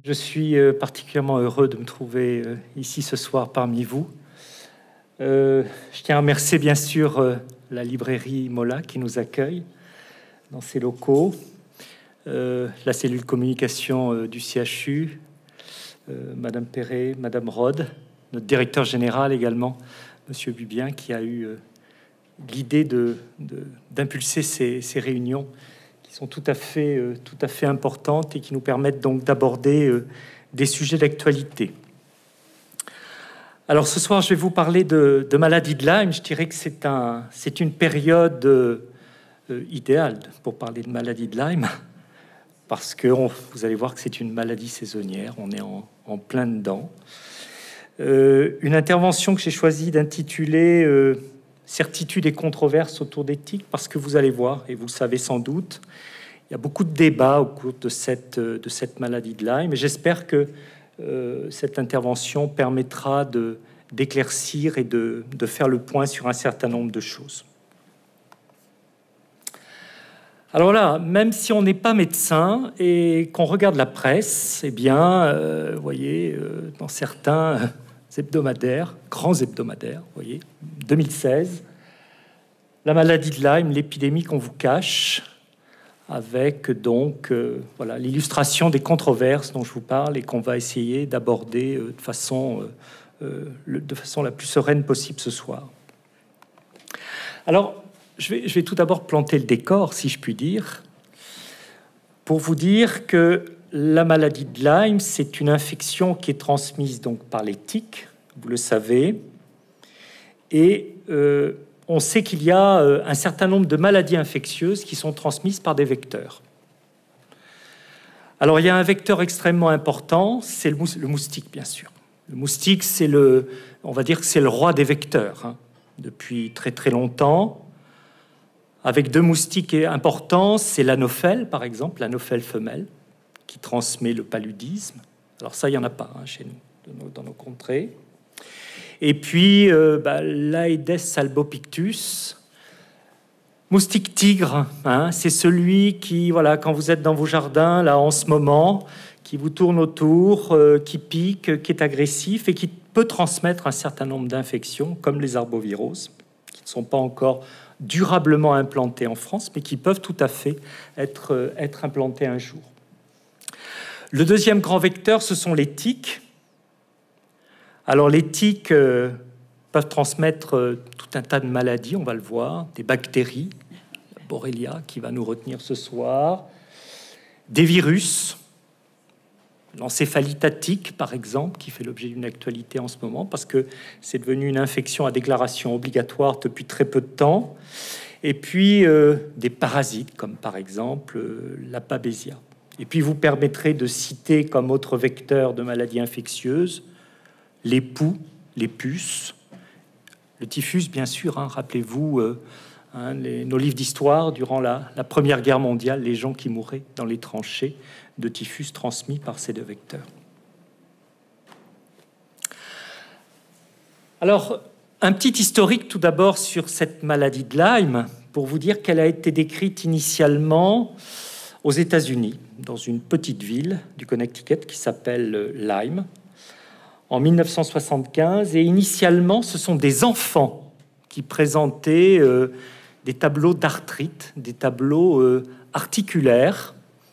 Je suis particulièrement heureux de me trouver ici ce soir parmi vous. Je tiens à remercier bien sûr la librairie Mola qui nous accueille dans ses locaux, la cellule communication du CHU, Madame Perret, Madame Rode, notre directeur général également, Monsieur Bubien, qui a eu l'idée d'impulser ces réunions qui sont tout à fait importantes et qui nous permettent donc d'aborder des sujets d'actualité. Alors ce soir, je vais vous parler de maladie de Lyme. Je dirais que c'est une période idéale pour parler de maladie de Lyme, parce que vous allez voir que c'est une maladie saisonnière, on est en plein dedans. Une intervention que j'ai choisi d'intituler Certitude et controverses autour d'éthique, parce que vous allez voir, et vous le savez sans doute, il y a beaucoup de débats au cours de cette maladie de Lyme, et j'espère que cette intervention permettra d'éclaircir et de faire le point sur un certain nombre de choses. Alors là, même si on n'est pas médecin et qu'on regarde la presse, eh bien, vous voyez, dans certains hebdomadaires, grands hebdomadaires, vous voyez, 2016, la maladie de Lyme, l'épidémie qu'on vous cache, avec donc voilà l'illustration des controverses dont je vous parle et qu'on va essayer d'aborder de façon la plus sereine possible ce soir. Alors, je vais tout d'abord planter le décor, si je puis dire, pour vous dire que la maladie de Lyme, c'est une infection qui est transmise donc par les tiques, vous le savez, et on sait qu'il y a un certain nombre de maladies infectieuses qui sont transmises par des vecteurs. Alors, il y a un vecteur extrêmement important, c'est le moustique, bien sûr. Le moustique, on va dire que c'est le roi des vecteurs, hein, depuis très très longtemps. Avec deux moustiques importants, c'est l'anophèle, par exemple, l'anophèle femelle, qui transmet le paludisme. Alors ça, il n'y en a pas hein, chez nous, dans nos contrées. Et puis, l'Aedes albopictus, moustique tigre, hein, c'est celui qui, voilà, quand vous êtes dans vos jardins, là, en ce moment, qui vous tourne autour, qui pique, qui est agressif et qui peut transmettre un certain nombre d'infections, comme les arboviroses, qui ne sont pas encore durablement implantés en France, mais qui peuvent tout à fait être implantés un jour. Le deuxième grand vecteur, ce sont les tiques. Alors les tiques peuvent transmettre tout un tas de maladies, on va le voir, des bactéries, la Borrelia qui va nous retenir ce soir, des virus, l'encéphalite à tique par exemple, qui fait l'objet d'une actualité en ce moment, parce que c'est devenu une infection à déclaration obligatoire depuis très peu de temps, et puis des parasites, comme par exemple la Babesia. Et puis vous permettrez de citer comme autre vecteur de maladies infectieuses les poux, les puces, le typhus, bien sûr, hein, rappelez-vous nos livres d'histoire durant la Première Guerre mondiale, les gens qui mouraient dans les tranchées de typhus transmis par ces deux vecteurs. Alors, un petit historique tout d'abord sur cette maladie de Lyme, pour vous dire qu'elle a été décrite initialement aux États-Unis, dans une petite ville du Connecticut qui s'appelle Lyme, en 1975, et initialement, ce sont des enfants qui présentaient des tableaux d'arthrite, des tableaux articulaires.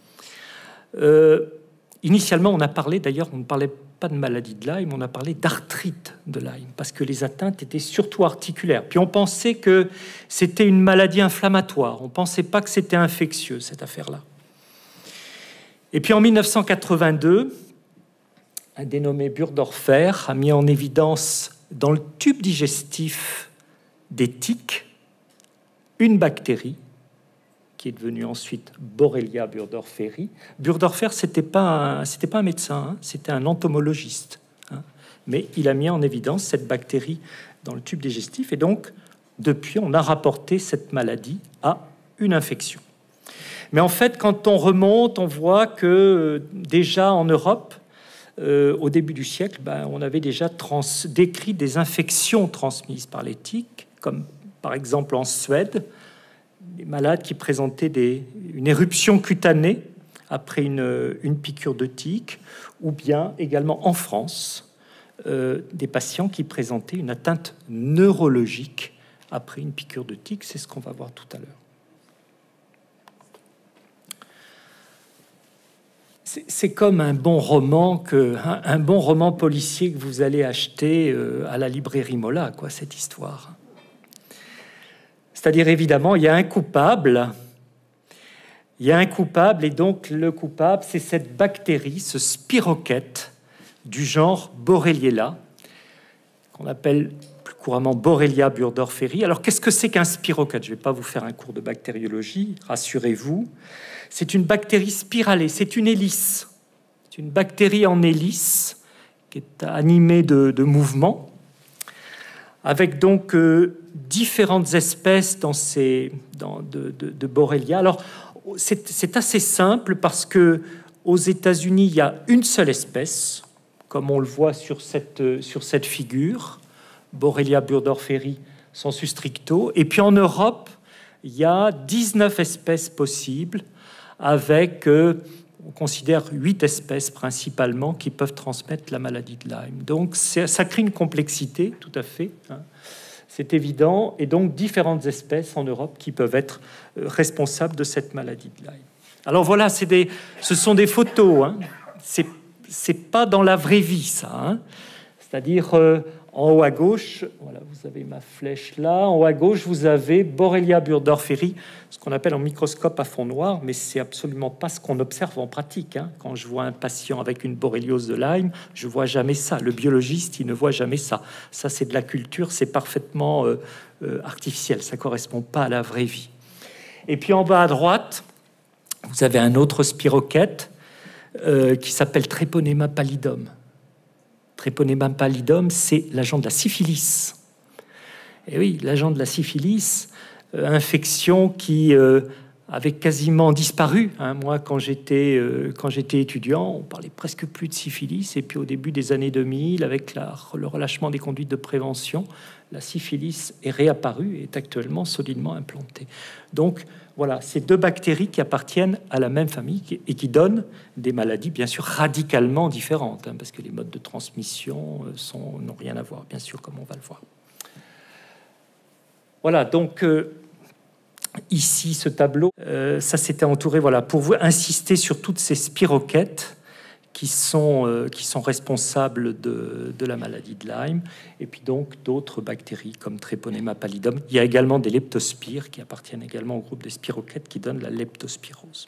Initialement, on ne parlait pas de maladie de Lyme, on a parlé d'arthrite de Lyme, parce que les atteintes étaient surtout articulaires. Puis on pensait que c'était une maladie inflammatoire, on ne pensait pas que c'était infectieux, cette affaire-là. Et puis en 1982, un dénommé Bürdorfer a mis en évidence dans le tube digestif des tiques une bactérie qui est devenue ensuite Borrelia burgdorferi. Bürdorfer, c'était pas un médecin, hein, c'était un entomologiste, hein, mais il a mis en évidence cette bactérie dans le tube digestif, et donc depuis, on a rapporté cette maladie à une infection. Mais en fait, quand on remonte, on voit que déjà en Europe, au début du siècle, on avait déjà décrit des infections transmises par les tiques, comme par exemple en Suède, des malades qui présentaient une éruption cutanée après une piqûre de tique, ou bien également en France, des patients qui présentaient une atteinte neurologique après une piqûre de tique. C'est ce qu'on va voir tout à l'heure. C'est comme un bon roman policier que vous allez acheter à la librairie Mola, quoi, cette histoire. C'est-à-dire, évidemment, il y a un coupable. Il y a un coupable, et donc le coupable, c'est cette bactérie, ce spirochète du genre Borrelia, qu'on appelle plus couramment Borrelia burgdorferi. Alors, qu'est-ce que c'est qu'un spirochète? Je ne vais pas vous faire un cours de bactériologie, rassurez-vous. C'est une bactérie spiralée, c'est une hélice. C'est une bactérie en hélice qui est animée de mouvements, avec donc différentes espèces de Borrelia. Alors, c'est assez simple parce que aux États-Unis, il y a une seule espèce, comme on le voit sur cette figure, Borrelia burgdorferi sensu stricto. Et puis en Europe, il y a 19 espèces possibles, avec, on considère 8 espèces principalement qui peuvent transmettre la maladie de Lyme. Donc ça crée une complexité, tout à fait, hein. C'est évident, et donc différentes espèces en Europe qui peuvent être responsables de cette maladie de Lyme. Alors voilà, ce sont des photos, hein. C'est pas dans la vraie vie, ça, hein. C'est-à-dire, en haut à gauche, voilà, vous avez ma flèche là, en haut à gauche, vous avez Borrelia burgdorferi, ce qu'on appelle en microscope à fond noir, mais c'est absolument pas ce qu'on observe en pratique, hein. Quand je vois un patient avec une borréliose de Lyme, je vois jamais ça. Le biologiste, il ne voit jamais ça. Ça, c'est de la culture, c'est parfaitement artificiel, ça correspond pas à la vraie vie. Et puis en bas à droite, vous avez un autre spirochète qui s'appelle Treponema pallidum. Treponema pallidum, c'est l'agent de la syphilis. Et oui, l'agent de la syphilis, infection qui avait quasiment disparu, hein. Moi, quand j'étais étudiant, on parlait presque plus de syphilis. Et puis au début des années 2000, avec le relâchement des conduites de prévention, la syphilis est réapparue et est actuellement solidement implantée. Donc voilà, c'est deux bactéries qui appartiennent à la même famille et qui donnent des maladies, bien sûr, radicalement différentes, hein, parce que les modes de transmission n'ont rien à voir, bien sûr, comme on va le voir. Voilà, donc ici, ce tableau, ça s'était entouré, voilà, pour vous insister sur toutes ces spirochètes qui sont responsables de la maladie de Lyme, et puis donc d'autres bactéries comme Treponema pallidum. Il y a également des leptospires qui appartiennent également au groupe des spirochètes qui donnent la leptospirose.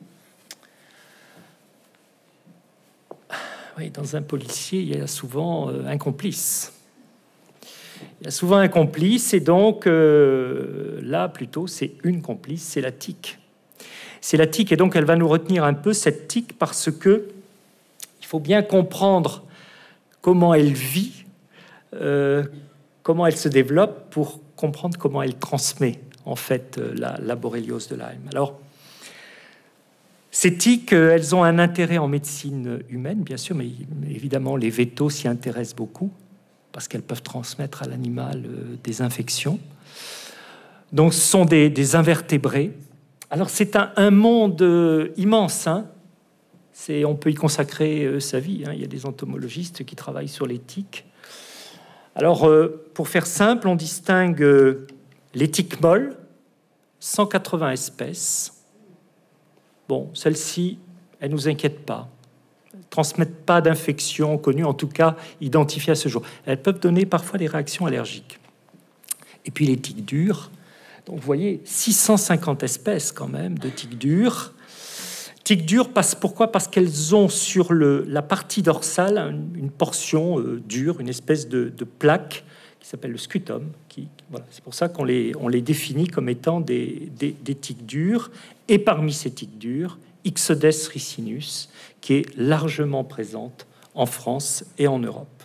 Oui, dans un policier, il y a souvent un complice. Il y a souvent un complice, et donc là, plutôt, c'est une complice, c'est la tique. C'est la tique, et donc elle va nous retenir un peu, cette tique, parce que il faut bien comprendre comment elle vit, comment elle se développe, pour comprendre comment elle transmet, en fait, la borréliose de Lyme. Alors, ces tiques, elles ont un intérêt en médecine humaine, bien sûr, mais évidemment, les vétos s'y intéressent beaucoup, parce qu'elles peuvent transmettre à l'animal des infections. Donc, ce sont des invertébrés. Alors, c'est un monde immense, hein. On peut y consacrer sa vie, hein. Il y a des entomologistes qui travaillent sur les tiques. Alors, pour faire simple, on distingue les tiques molles, 180 espèces. Bon, celles-ci, elles ne nous inquiètent pas. Elles ne transmettent pas d'infection connue, en tout cas identifiée à ce jour. Elles peuvent donner parfois des réactions allergiques. Et puis les tiques dures. Donc, vous voyez, 650 espèces quand même de tiques dures. Tiques dures, pourquoi? Parce qu'elles ont sur la partie dorsale une portion dure, une espèce de plaque qui s'appelle le scutum. Voilà, c'est pour ça qu'on les définit comme étant des tiques dures. Et parmi ces tiques dures, Ixodes ricinus, qui est largement présente en France et en Europe.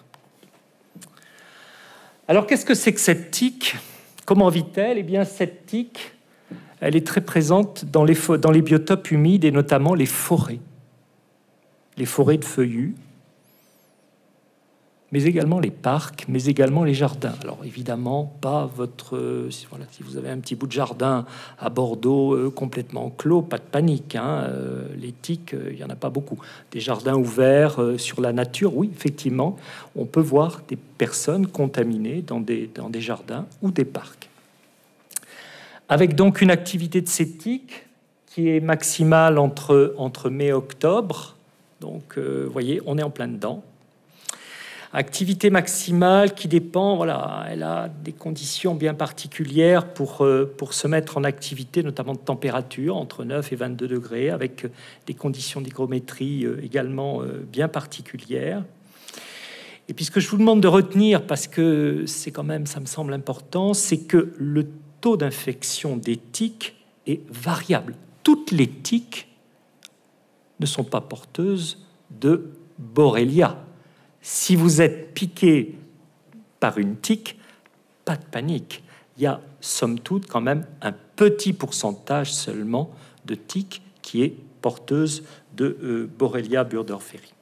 Alors, qu'est-ce que c'est que cette tique? Comment vit-elle? Eh bien, cette tique, elle est très présente dans les biotopes humides, et notamment les forêts de feuillus. mais également les parcs, mais également les jardins. Alors évidemment, pas votre... voilà, si vous avez un petit bout de jardin à Bordeaux complètement clos, pas de panique. Hein, les tiques, il n'y en a pas beaucoup. Des jardins ouverts sur la nature, oui, effectivement, on peut voir des personnes contaminées dans des jardins ou des parcs. Avec donc une activité de ces tiques qui est maximale entre mai et octobre. Donc, vous voyez, on est en plein dedans. Activité maximale qui dépend, voilà, elle a des conditions bien particulières pour se mettre en activité, notamment de température, entre 9 et 22 degrés, avec des conditions d'hygrométrie également bien particulières. Et puis ce que je vous demande de retenir, parce que c'est quand même, ça me semble important, c'est que le taux d'infection des tiques est variable. Toutes les tiques ne sont pas porteuses de Borrelia. Si vous êtes piqué par une tique, pas de panique. Il y a, somme toute, quand même un petit pourcentage seulement de tiques qui est porteuse de Borrelia burgdorferi.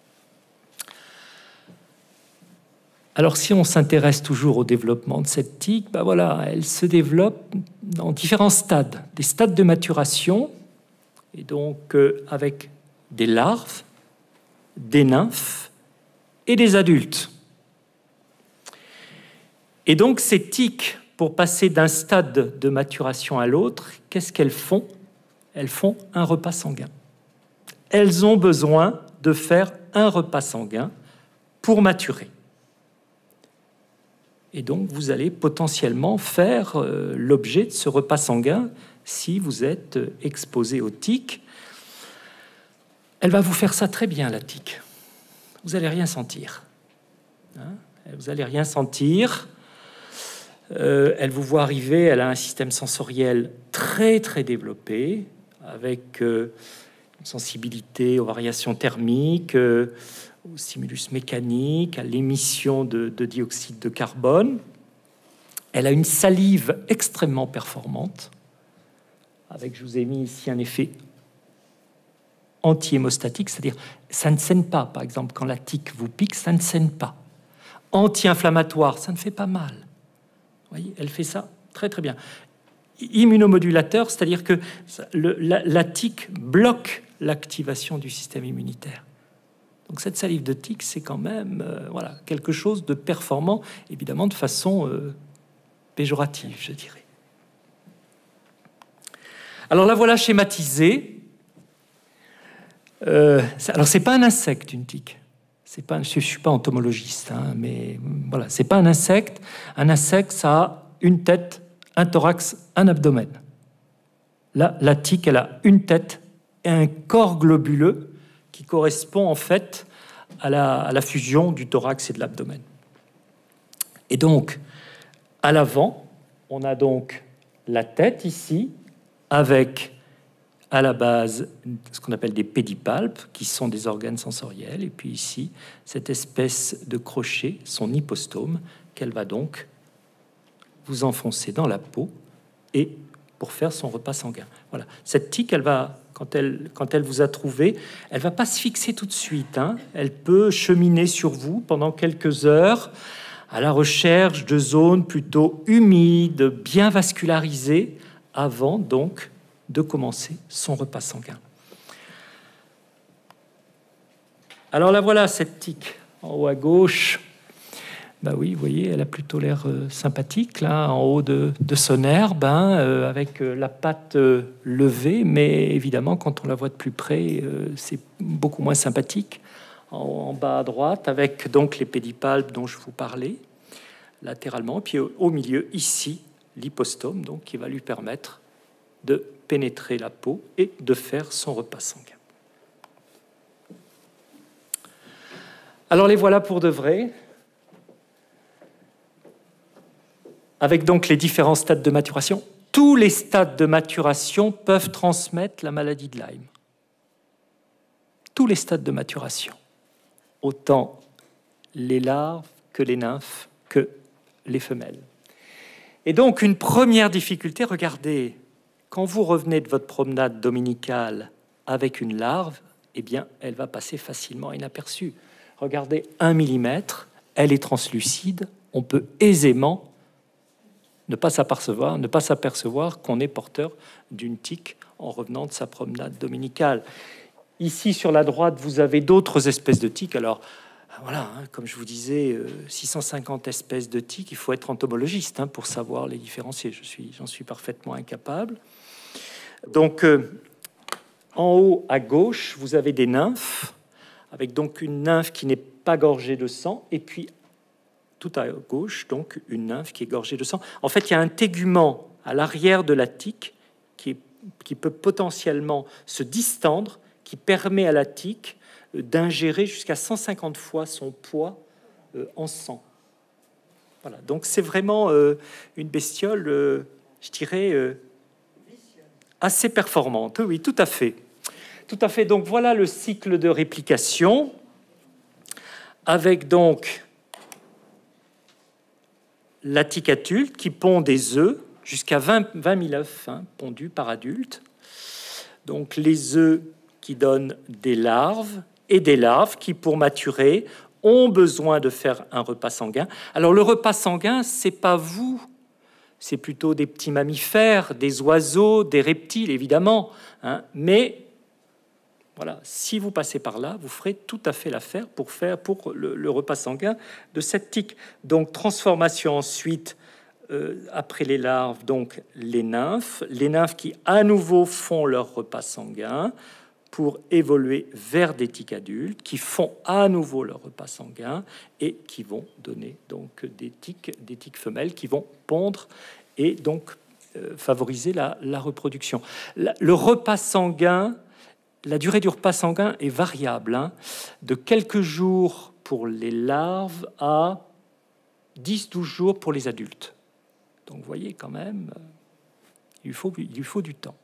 Alors, si on s'intéresse toujours au développement de cette tique, ben voilà, elle se développe dans différents stades. Des stades de maturation, et donc avec des larves, des nymphes, et des adultes. Et donc, ces tiques, pour passer d'un stade de maturation à l'autre, qu'est-ce qu'elles font? Elles font un repas sanguin. Elles ont besoin de faire un repas sanguin pour maturer. Et donc, vous allez potentiellement faire l'objet de ce repas sanguin si vous êtes exposé aux tiques. Elle va vous faire ça très bien, la tique. Vous n'allez rien sentir. Hein? Vous n'allez rien sentir. Elle vous voit arriver, elle a un système sensoriel très, très développé, avec une sensibilité aux variations thermiques, au stimulus mécanique, à l'émission de dioxyde de carbone. Elle a une salive extrêmement performante, avec, je vous ai mis ici un effet anti-hémostatique, c'est-à-dire ça ne saigne pas. Par exemple, quand la tique vous pique, ça ne saigne pas. Anti-inflammatoire, ça ne fait pas mal. Vous voyez, elle fait ça très très bien. Immunomodulateur, c'est-à-dire que la tique bloque l'activation du système immunitaire. Donc cette salive de tique, c'est quand même voilà, quelque chose de performant, évidemment de façon péjorative, je dirais. Alors la voilà schématisée. Alors c'est pas un insecte, une tique. C'est pas, je suis pas entomologiste, hein, mais voilà, c'est pas un insecte. Un insecte, ça a une tête, un thorax, un abdomen. Là, la tique, elle a une tête et un corps globuleux qui correspond en fait à la fusion du thorax et de l'abdomen. Et donc, à l'avant, on a donc la tête ici, avec à la base ce qu'on appelle des pédipalpes, qui sont des organes sensoriels, et puis ici, cette espèce de crochet, son hypostome, qu'elle va donc vous enfoncer dans la peau et pour faire son repas sanguin. Voilà. Cette tique, elle va, quand elle vous a trouvé, elle va pas se fixer tout de suite. Hein. Elle peut cheminer sur vous pendant quelques heures à la recherche de zones plutôt humides, bien vascularisées, avant donc de commencer son repas sanguin. Alors là, voilà cette tique en haut à gauche. Ben oui, vous voyez, elle a plutôt l'air sympathique, là, en haut de son herbe, hein, avec la patte levée, mais évidemment, quand on la voit de plus près, c'est beaucoup moins sympathique. En bas à droite, avec donc les pédipalpes dont je vous parlais, latéralement, puis au milieu, ici, l'hypostome, donc, qui va lui permettre de pénétrer la peau et de faire son repas sanguin. Alors les voilà pour de vrai, avec donc les différents stades de maturation. Tous les stades de maturation peuvent transmettre la maladie de Lyme. Tous les stades de maturation, autant les larves que les nymphes que les femelles. Et donc une première difficulté, regardez, quand vous revenez de votre promenade dominicale avec une larve, eh bien, elle va passer facilement inaperçue. Regardez, 1 millimètre, elle est translucide, on peut aisément ne pas s'apercevoir qu'on est porteur d'une tique en revenant de sa promenade dominicale. Ici, sur la droite, vous avez d'autres espèces de tiques. Alors, voilà, hein, comme je vous disais, 650 espèces de tiques. Il faut être entomologiste hein, pour savoir les différencier. J'en suis parfaitement incapable. Donc, en haut, à gauche, vous avez des nymphes, avec donc une nymphe qui n'est pas gorgée de sang, et puis tout à gauche, donc une nymphe qui est gorgée de sang. En fait, il y a un tégument à l'arrière de la tique qui peut potentiellement se distendre, qui permet à la tique d'ingérer jusqu'à 150 fois son poids en sang. Voilà, donc c'est vraiment une bestiole, je dirais, assez performante. Oui, tout à fait. Tout à fait. Donc voilà le cycle de réplication, avec donc la tique adulte qui pond des œufs, jusqu'à 20 000 œufs hein, pondus par adulte. Donc les œufs qui donnent des larves, et des larves qui, pour maturer, ont besoin de faire un repas sanguin. Alors le repas sanguin, c'est pas vous, c'est plutôt des petits mammifères, des oiseaux, des reptiles, évidemment. Hein, mais voilà, si vous passez par là, vous ferez tout à fait l'affaire pour le repas sanguin de cette tique. Donc transformation ensuite, après les larves, donc les nymphes qui à nouveau font leur repas sanguin pour évoluer vers des tiques adultes, qui font à nouveau leur repas sanguin et qui vont donner donc des tiques femelles qui vont pondre et donc favoriser la reproduction. Le repas sanguin, la durée du repas sanguin est variable, hein, de quelques jours pour les larves à 10-12 jours pour les adultes. Donc, vous voyez, quand même, il lui faut du temps.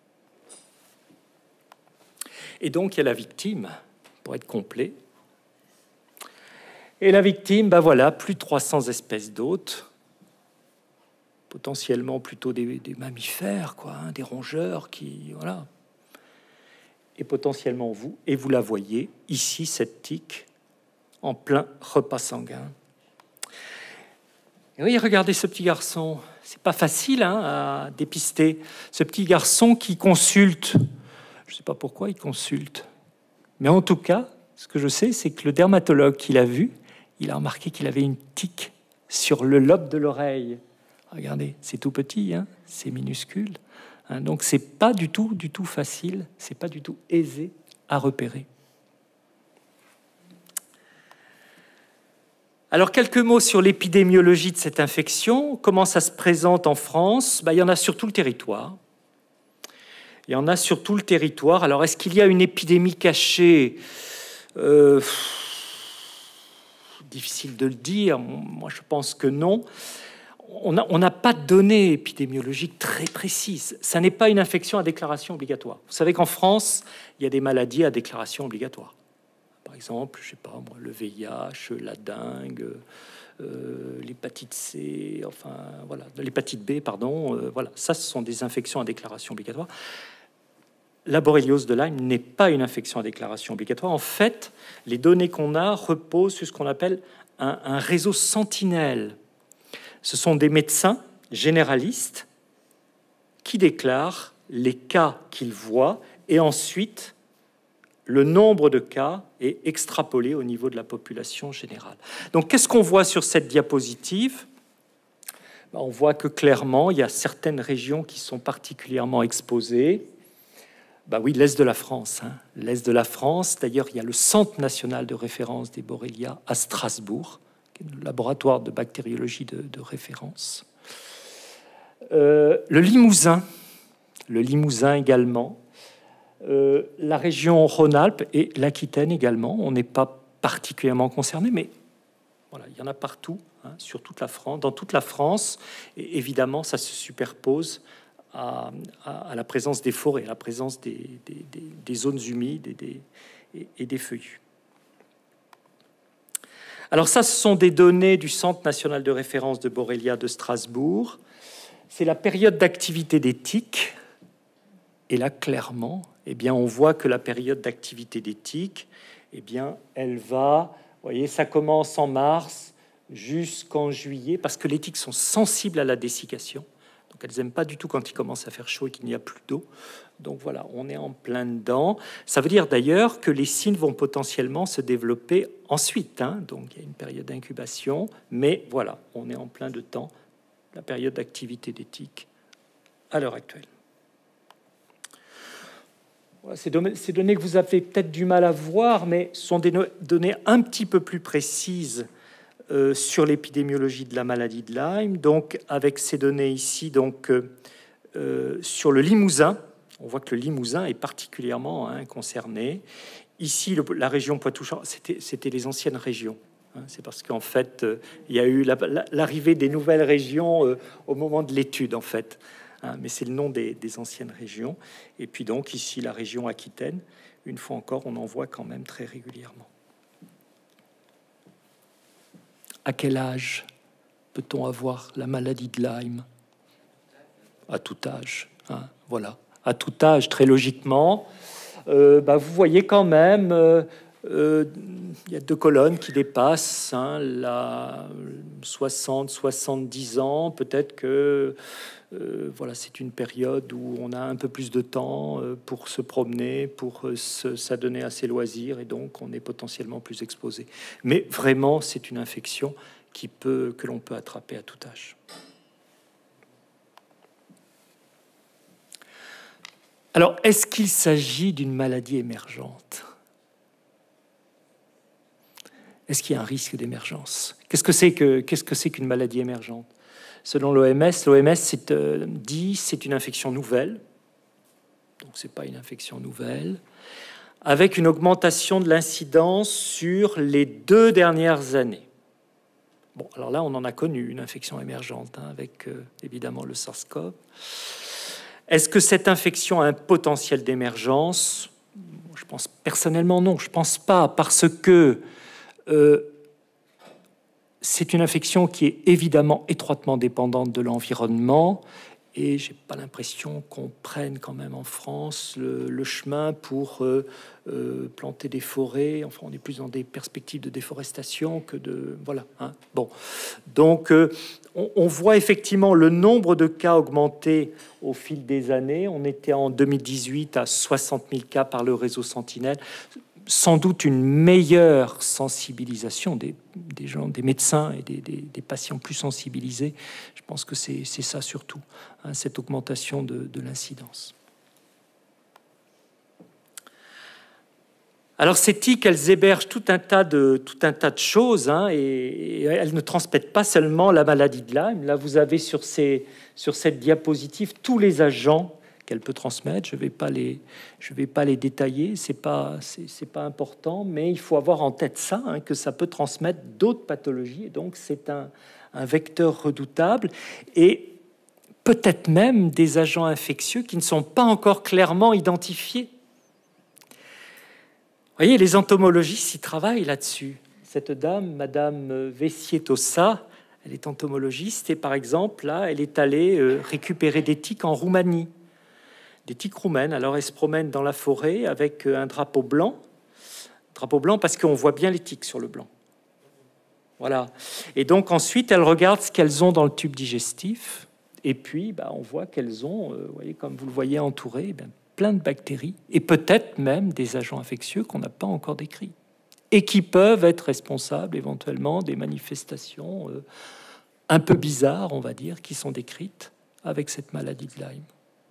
Et donc, il y a la victime, pour être complet. Et la victime, ben voilà, plus de 300 espèces d'hôtes, potentiellement plutôt des mammifères, quoi, hein, des rongeurs qui, voilà. Et potentiellement vous, et vous la voyez ici, cette tique, en plein repas sanguin. Et oui, regardez ce petit garçon, c'est pas facile hein, à dépister. Ce petit garçon qui consulte, je ne sais pas pourquoi il consulte, mais en tout cas, ce que je sais, c'est que le dermatologue qui l'a vu, il a remarqué qu'il avait une tique sur le lobe de l'oreille. Regardez, c'est tout petit, hein, c'est minuscule. Hein, donc c'est pas du tout facile, c'est pas du tout aisé à repérer. Alors, quelques mots sur l'épidémiologie de cette infection. Comment ça se présente en France? Il y en a sur tout le territoire. Il y en a sur tout le territoire. Alors, est-ce qu'il y a une épidémie cachée? Difficile de le dire. Moi, je pense que non. On n'a pas de données épidémiologiques très précises. Ça n'est pas une infection à déclaration obligatoire. Vous savez qu'en France, il y a des maladies à déclaration obligatoire. Par exemple, je sais pas moi, le VIH, la dengue, l'hépatite C, enfin voilà, l'hépatite B, pardon, voilà, ça ce sont des infections à déclaration obligatoire. La borréliose de Lyme n'est pas une infection à déclaration obligatoire. En fait, les données qu'on a reposent sur ce qu'on appelle un réseau sentinelle. Ce sont des médecins généralistes qui déclarent les cas qu'ils voient et ensuite le nombre de cas est extrapolé au niveau de la population générale. Donc, qu'est-ce qu'on voit sur cette diapositive? On voit que clairement, il y a certaines régions qui sont particulièrement exposées. Oui, l'Est de la France. Hein. L'Est de la France, d'ailleurs, il y a le Centre national de référence des Borrelia à Strasbourg, qui est le laboratoire de bactériologie de référence. Le Limousin également. La région Rhône-Alpes et l'Aquitaine également. On n'est pas particulièrement concerné, mais voilà, il y en a partout, hein, sur toute la France, dans toute la France. Et évidemment, ça se superpose à la présence des forêts, à la présence des zones humides et des feuillus. Alors ça, ce sont des données du Centre national de référence de Borrelia de Strasbourg. C'est la période d'activité des tiques. Et là, clairement, on voit que la période d'activité des tiques, elle va voyez, ça commence en mars jusqu'en juillet, parce que les tiques sont sensibles à la dessiccation. Donc elles n'aiment pas du tout quand il commence à faire chaud et qu'il n'y a plus d'eau. Donc voilà, on est en plein dedans. Ça veut dire d'ailleurs que les cygnes vont potentiellement se développer ensuite. Hein. Donc il y a une période d'incubation, mais voilà, on est en plein dedans, la période d'activité des tiques à l'heure actuelle. Voilà, ces données que vous avez peut-être du mal à voir, mais sont des données un petit peu plus précises sur l'épidémiologie de la maladie de Lyme. Donc, avec ces données ici, donc sur le Limousin, on voit que le Limousin est particulièrement concerné. Ici, la région Poitou-Charentes, c'était les anciennes régions. C'est parce qu'en fait, il y a eu l'arrivée des nouvelles régions au moment de l'étude, en fait. Mais c'est le nom des anciennes régions. Et puis donc ici, la région Aquitaine, une fois encore, on en voit quand même très régulièrement. À quel âge peut-on avoir la maladie de Lyme? À tout âge, hein, voilà. À tout âge, très logiquement. Vous voyez quand même, il y a 2 colonnes qui dépassent la 60-70 ans. Peut-être que voilà, c'est une période où on a un peu plus de temps pour se promener, pour s'adonner à ses loisirs, et donc on est potentiellement plus exposé. Mais vraiment, c'est une infection que l'on peut attraper à tout âge. Alors, est-ce qu'il s'agit d'une maladie émergente? Est-ce qu'il y a un risque d'émergence? Qu'est-ce que c'est qu'une maladie émergente? Selon l'OMS, dit c'est une infection nouvelle, donc c'est pas une infection nouvelle, avec une augmentation de l'incidence sur les 2 dernières années. Bon, alors là, on en a connu une infection émergente avec évidemment le SARS-CoV. Est-ce que cette infection a un potentiel d'émergence? Je pense personnellement non, je pense pas, parce que c'est une infection qui est évidemment étroitement dépendante de l'environnement, et j'ai pas l'impression qu'on prenne quand même en France le chemin pour planter des forêts. Enfin, on est plus dans des perspectives de déforestation que de... Voilà. Hein. Bon. Donc, on voit effectivement le nombre de cas augmenter au fil des années. On était en 2018 à 60 000 cas par le réseau Sentinelle. Sans doute une meilleure sensibilisation des gens, des médecins et des patients plus sensibilisés. Je pense que c'est ça surtout, hein, cette augmentation de l'incidence. Alors ces tiques, elles hébergent tout un tas de choses, hein, et elles ne transmettent pas seulement la maladie de Lyme. Là, vous avez sur cette diapositive tous les agents qu'elle peut transmettre. Je vais pas les détailler, c'est pas important, mais il faut avoir en tête ça, hein, que ça peut transmettre d'autres pathologies, et donc c'est un vecteur redoutable, et peut-être même des agents infectieux qui ne sont pas encore clairement identifiés. Vous voyez, les entomologistes y travaillent là-dessus. Cette dame, Madame Vessier-Tossa, elle est entomologiste, et par exemple, là, elle est allée récupérer des tiques en Roumanie. Des tiques roumaines. Alors, elles se promènent dans la forêt avec un drapeau blanc parce qu'on voit bien les tiques sur le blanc. Voilà. Et donc, ensuite, elles regardent ce qu'elles ont dans le tube digestif. Et puis, on voit qu'elles ont, voyez, comme vous le voyez entouré, plein de bactéries et peut-être même des agents infectieux qu'on n'a pas encore décrits et qui peuvent être responsables éventuellement des manifestations un peu bizarres, on va dire, qui sont décrites avec cette maladie de Lyme.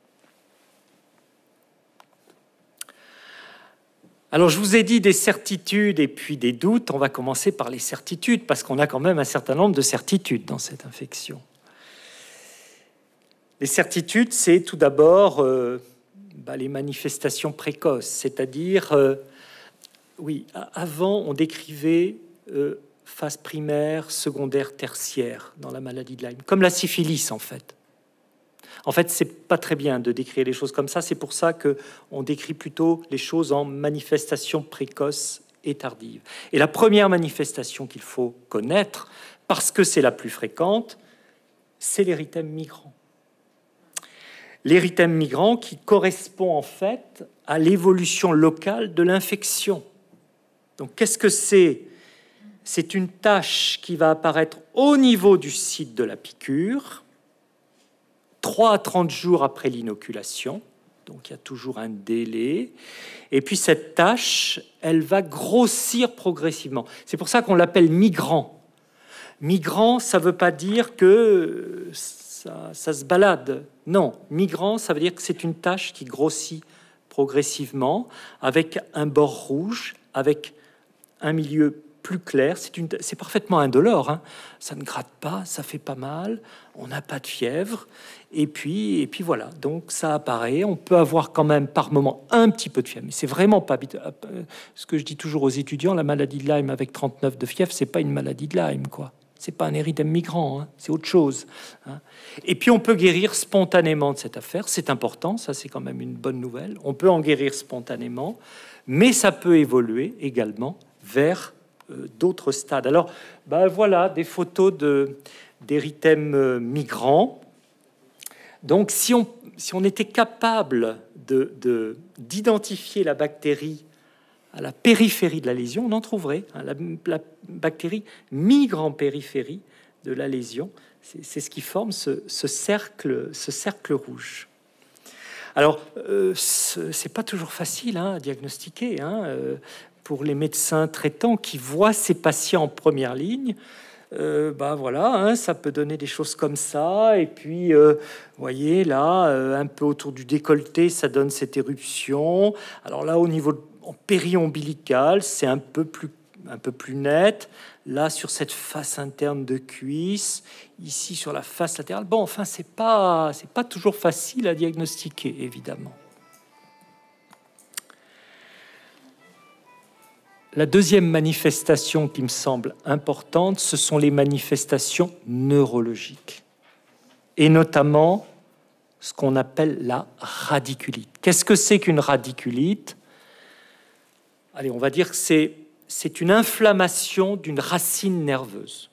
Alors, je vous ai dit des certitudes et puis des doutes. On va commencer par les certitudes, parce qu'on a quand même un certain nombre de certitudes dans cette infection. Les certitudes, c'est tout d'abord les manifestations précoces, c'est-à-dire, oui, avant, on décrivait phase primaire, secondaire, tertiaire dans la maladie de Lyme, comme la syphilis, en fait. En fait, c'est pas très bien de décrire les choses comme ça. C'est pour ça qu'on décrit plutôt les choses en manifestations précoces et tardives. Et la première manifestation qu'il faut connaître, parce que c'est la plus fréquente, c'est l'érythème migrant. L'érythème migrant qui correspond en fait à l'évolution locale de l'infection. Donc, qu'est-ce que c'est c'est une tache qui va apparaître au niveau du site de la piqûre, 3 à 30 jours après l'inoculation. Donc, il y a toujours un délai. Et puis, cette tache, elle va grossir progressivement. C'est pour ça qu'on l'appelle migrant. Migrant, ça ne veut pas dire que ça se balade. Non, migrant, ça veut dire que c'est une tache qui grossit progressivement, avec un bord rouge, avec un milieu plus clair. C'est parfaitement indolore, hein. Ça ne gratte pas, ça fait pas mal, on n'a pas de fièvre. Et puis voilà, donc ça apparaît. On peut avoir quand même par moment un petit peu de fièvre, mais c'est vraiment pas ce que je dis toujours aux étudiants, la maladie de Lyme avec 39 de fièvre, c'est pas une maladie de Lyme, quoi. C'est pas un érythème migrant, hein, c'est autre chose, hein. Et puis on peut guérir spontanément de cette affaire, c'est important, ça c'est quand même une bonne nouvelle. On peut en guérir spontanément, mais ça peut évoluer également vers d'autres stades. Alors, voilà des photos d'érythème migrant. Donc, si on était capable d'identifier la bactérie à la périphérie de la lésion, on en trouverait, hein. La bactérie migre en périphérie de la lésion. C'est ce qui forme ce cercle rouge. Alors, c'est pas toujours facile, hein, à diagnostiquer, hein, pour les médecins traitants qui voient ces patients en première ligne. Voilà, hein, ça peut donner des choses comme ça. Et puis, vous voyez là, un peu autour du décolleté, ça donne cette éruption. Alors là, au niveau périombilical, c'est un peu plus net. Là, sur cette face interne de cuisse, ici sur la face latérale. Bon, enfin, c'est pas toujours facile à diagnostiquer, évidemment. La deuxième manifestation qui me semble importante, ce sont les manifestations neurologiques, et notamment ce qu'on appelle la radiculite. Qu'est-ce que c'est qu'une radiculite? Allez, on va dire que c'est une inflammation d'une racine nerveuse.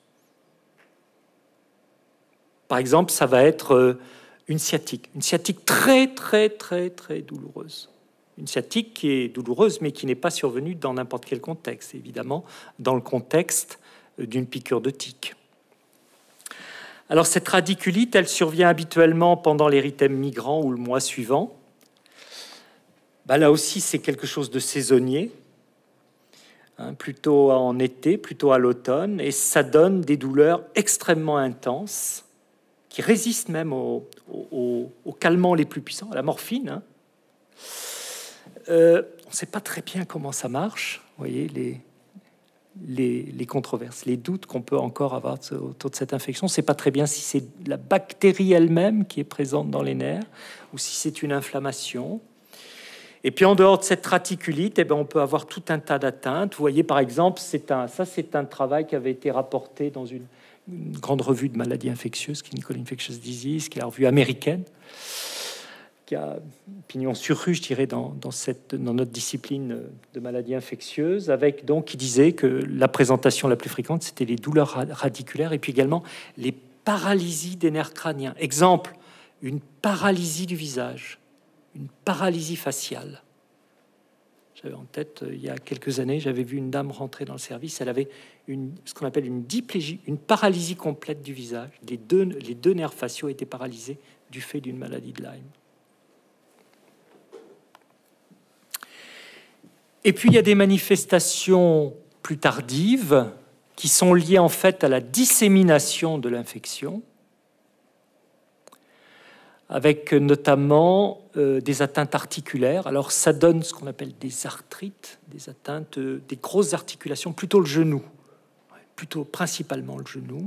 Par exemple, ça va être une sciatique très, très, très, très douloureuse. Une sciatique qui est douloureuse, mais qui n'est pas survenue dans n'importe quel contexte, évidemment, dans le contexte d'une piqûre de tique. Alors, cette radiculite, elle survient habituellement pendant l'érythème migrant ou le mois suivant. Là aussi, c'est quelque chose de saisonnier, hein, plutôt en été, plutôt à l'automne, et ça donne des douleurs extrêmement intenses, qui résistent même aux calmants les plus puissants, à la morphine, hein. On ne sait pas très bien comment ça marche. Vous voyez les controverses, les doutes qu'on peut encore avoir autour de cette infection. On ne sait pas très bien si c'est la bactérie elle-même qui est présente dans les nerfs ou si c'est une inflammation. Et puis en dehors de cette radiculite, on peut avoir tout un tas d'atteintes. Vous voyez par exemple, c'est un travail qui avait été rapporté dans une grande revue de maladies infectieuses, Clinical Infectious Disease, qui est la revue américaine, qui a pignon sur rue, je dirais, dans notre discipline de maladies infectieuses, avec donc qui disait que la présentation la plus fréquente, c'était les douleurs radiculaires et puis également les paralysies des nerfs crâniens. Exemple, une paralysie du visage, une paralysie faciale. J'avais en tête, il y a quelques années, j'avais vu une dame rentrer dans le service, elle avait ce qu'on appelle une diplégie, une paralysie complète du visage. Les deux nerfs faciaux étaient paralysés du fait d'une maladie de Lyme. Et puis, il y a des manifestations plus tardives qui sont liées en fait à la dissémination de l'infection, avec notamment des atteintes articulaires. Alors, ça donne ce qu'on appelle des arthrites, des atteintes, des grosses articulations, plutôt le genou, plutôt principalement le genou.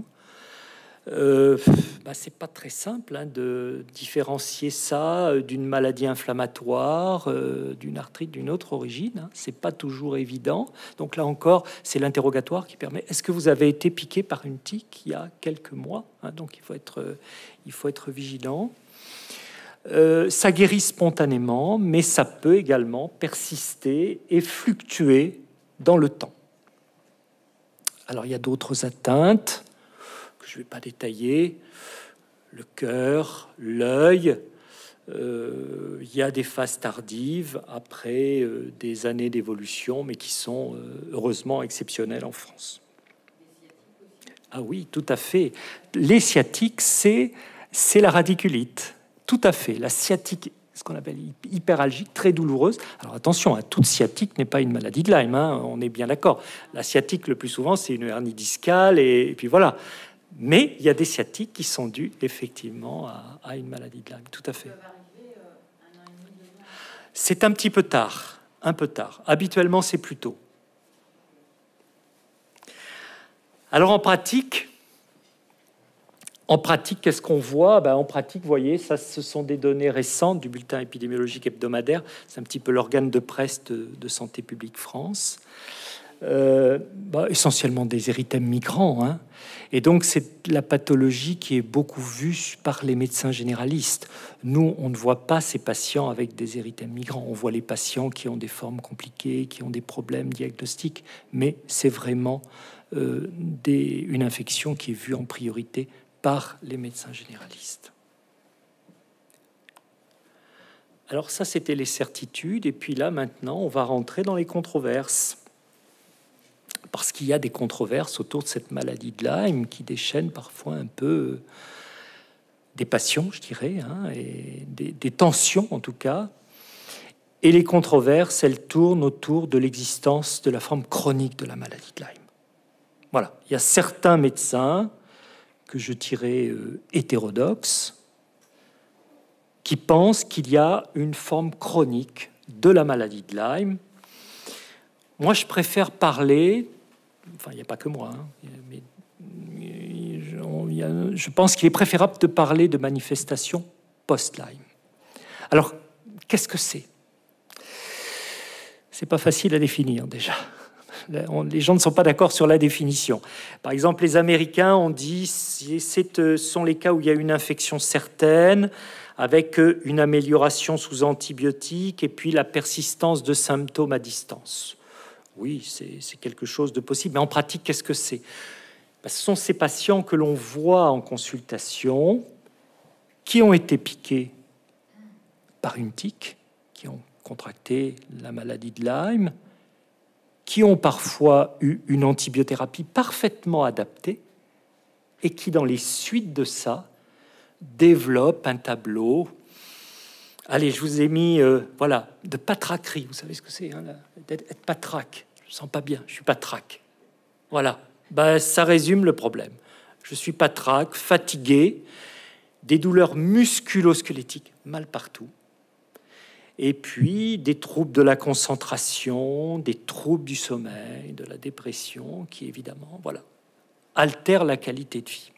C'est pas très simple, hein, de différencier ça d'une maladie inflammatoire, d'une arthrite d'une autre origine, hein. C'est pas toujours évident. Donc là encore, c'est l'interrogatoire qui permet: est-ce que vous avez été piqué par une tique il y a quelques mois, hein? Donc il faut être vigilant. Ça guérit spontanément, mais ça peut également persister et fluctuer dans le temps. Alors il y a d'autres atteintes que je ne vais pas détailler, le cœur, l'œil. Il y a des phases tardives après des années d'évolution, mais qui sont heureusement exceptionnelles en France. Ah oui, tout à fait. Les sciatiques, c'est la radiculite. Tout à fait. La sciatique, ce qu'on appelle hyperalgique, très douloureuse. Alors attention, toute sciatique n'est pas une maladie de Lyme, hein, on est bien d'accord. La sciatique, le plus souvent, c'est une hernie discale, et puis voilà. Mais il y a des sciatiques qui sont dues effectivement à une maladie de Lyme, tout à fait. C'est un petit peu tard, un peu tard. Habituellement, c'est plus tôt. Alors en pratique, qu'est-ce qu'on voit? En pratique, vous voyez, ça, ce sont des données récentes du bulletin épidémiologique hebdomadaire. C'est un petit peu l'organe de presse de Santé publique France. Essentiellement des érythèmes migrants, hein. Et donc c'est la pathologie qui est beaucoup vue par les médecins généralistes. Nous, on ne voit pas ces patients avec des érythèmes migrants. On voit les patients qui ont des formes compliquées, qui ont des problèmes diagnostiques, mais c'est vraiment une infection qui est vue en priorité par les médecins généralistes. Alors ça, c'était les certitudes, et puis là, maintenant, on va rentrer dans les controverses. Parce qu'il y a des controverses autour de cette maladie de Lyme qui déchaînent parfois un peu des passions, je dirais, hein, et des tensions en tout cas. Et les controverses, elles tournent autour de l'existence de la forme chronique de la maladie de Lyme. Voilà, il y a certains médecins que je dirais hétérodoxes qui pensent qu'il y a une forme chronique de la maladie de Lyme. Moi, je préfère parler, enfin, il n'y a pas que moi, hein, mais je pense qu'il est préférable de parler de manifestations post-Lyme. Alors, qu'est-ce que c'est? C'est pas facile à définir déjà. Les gens ne sont pas d'accord sur la définition. Par exemple, les Américains ont dit ce sont les cas où il y a une infection certaine, avec une amélioration sous antibiotiques et puis la persistance de symptômes à distance. Oui, c'est quelque chose de possible. Mais en pratique, qu'est-ce que c'est? Ce sont ces patients que l'on voit en consultation qui ont été piqués par une tique, qui ont contracté la maladie de Lyme, qui ont parfois eu une antibiothérapie parfaitement adaptée et qui, dans les suites de ça, développent un tableau. Allez, je vous ai mis, voilà, de patraquerie. Vous savez ce que c'est, hein, être patraque. Je me sens pas bien, je suis patraque. Voilà, ça résume le problème. Je suis patraque, fatigué, des douleurs musculo-squelettiques, mal partout. Et puis des troubles de la concentration, des troubles du sommeil, de la dépression, qui évidemment, voilà, altèrent la qualité de vie.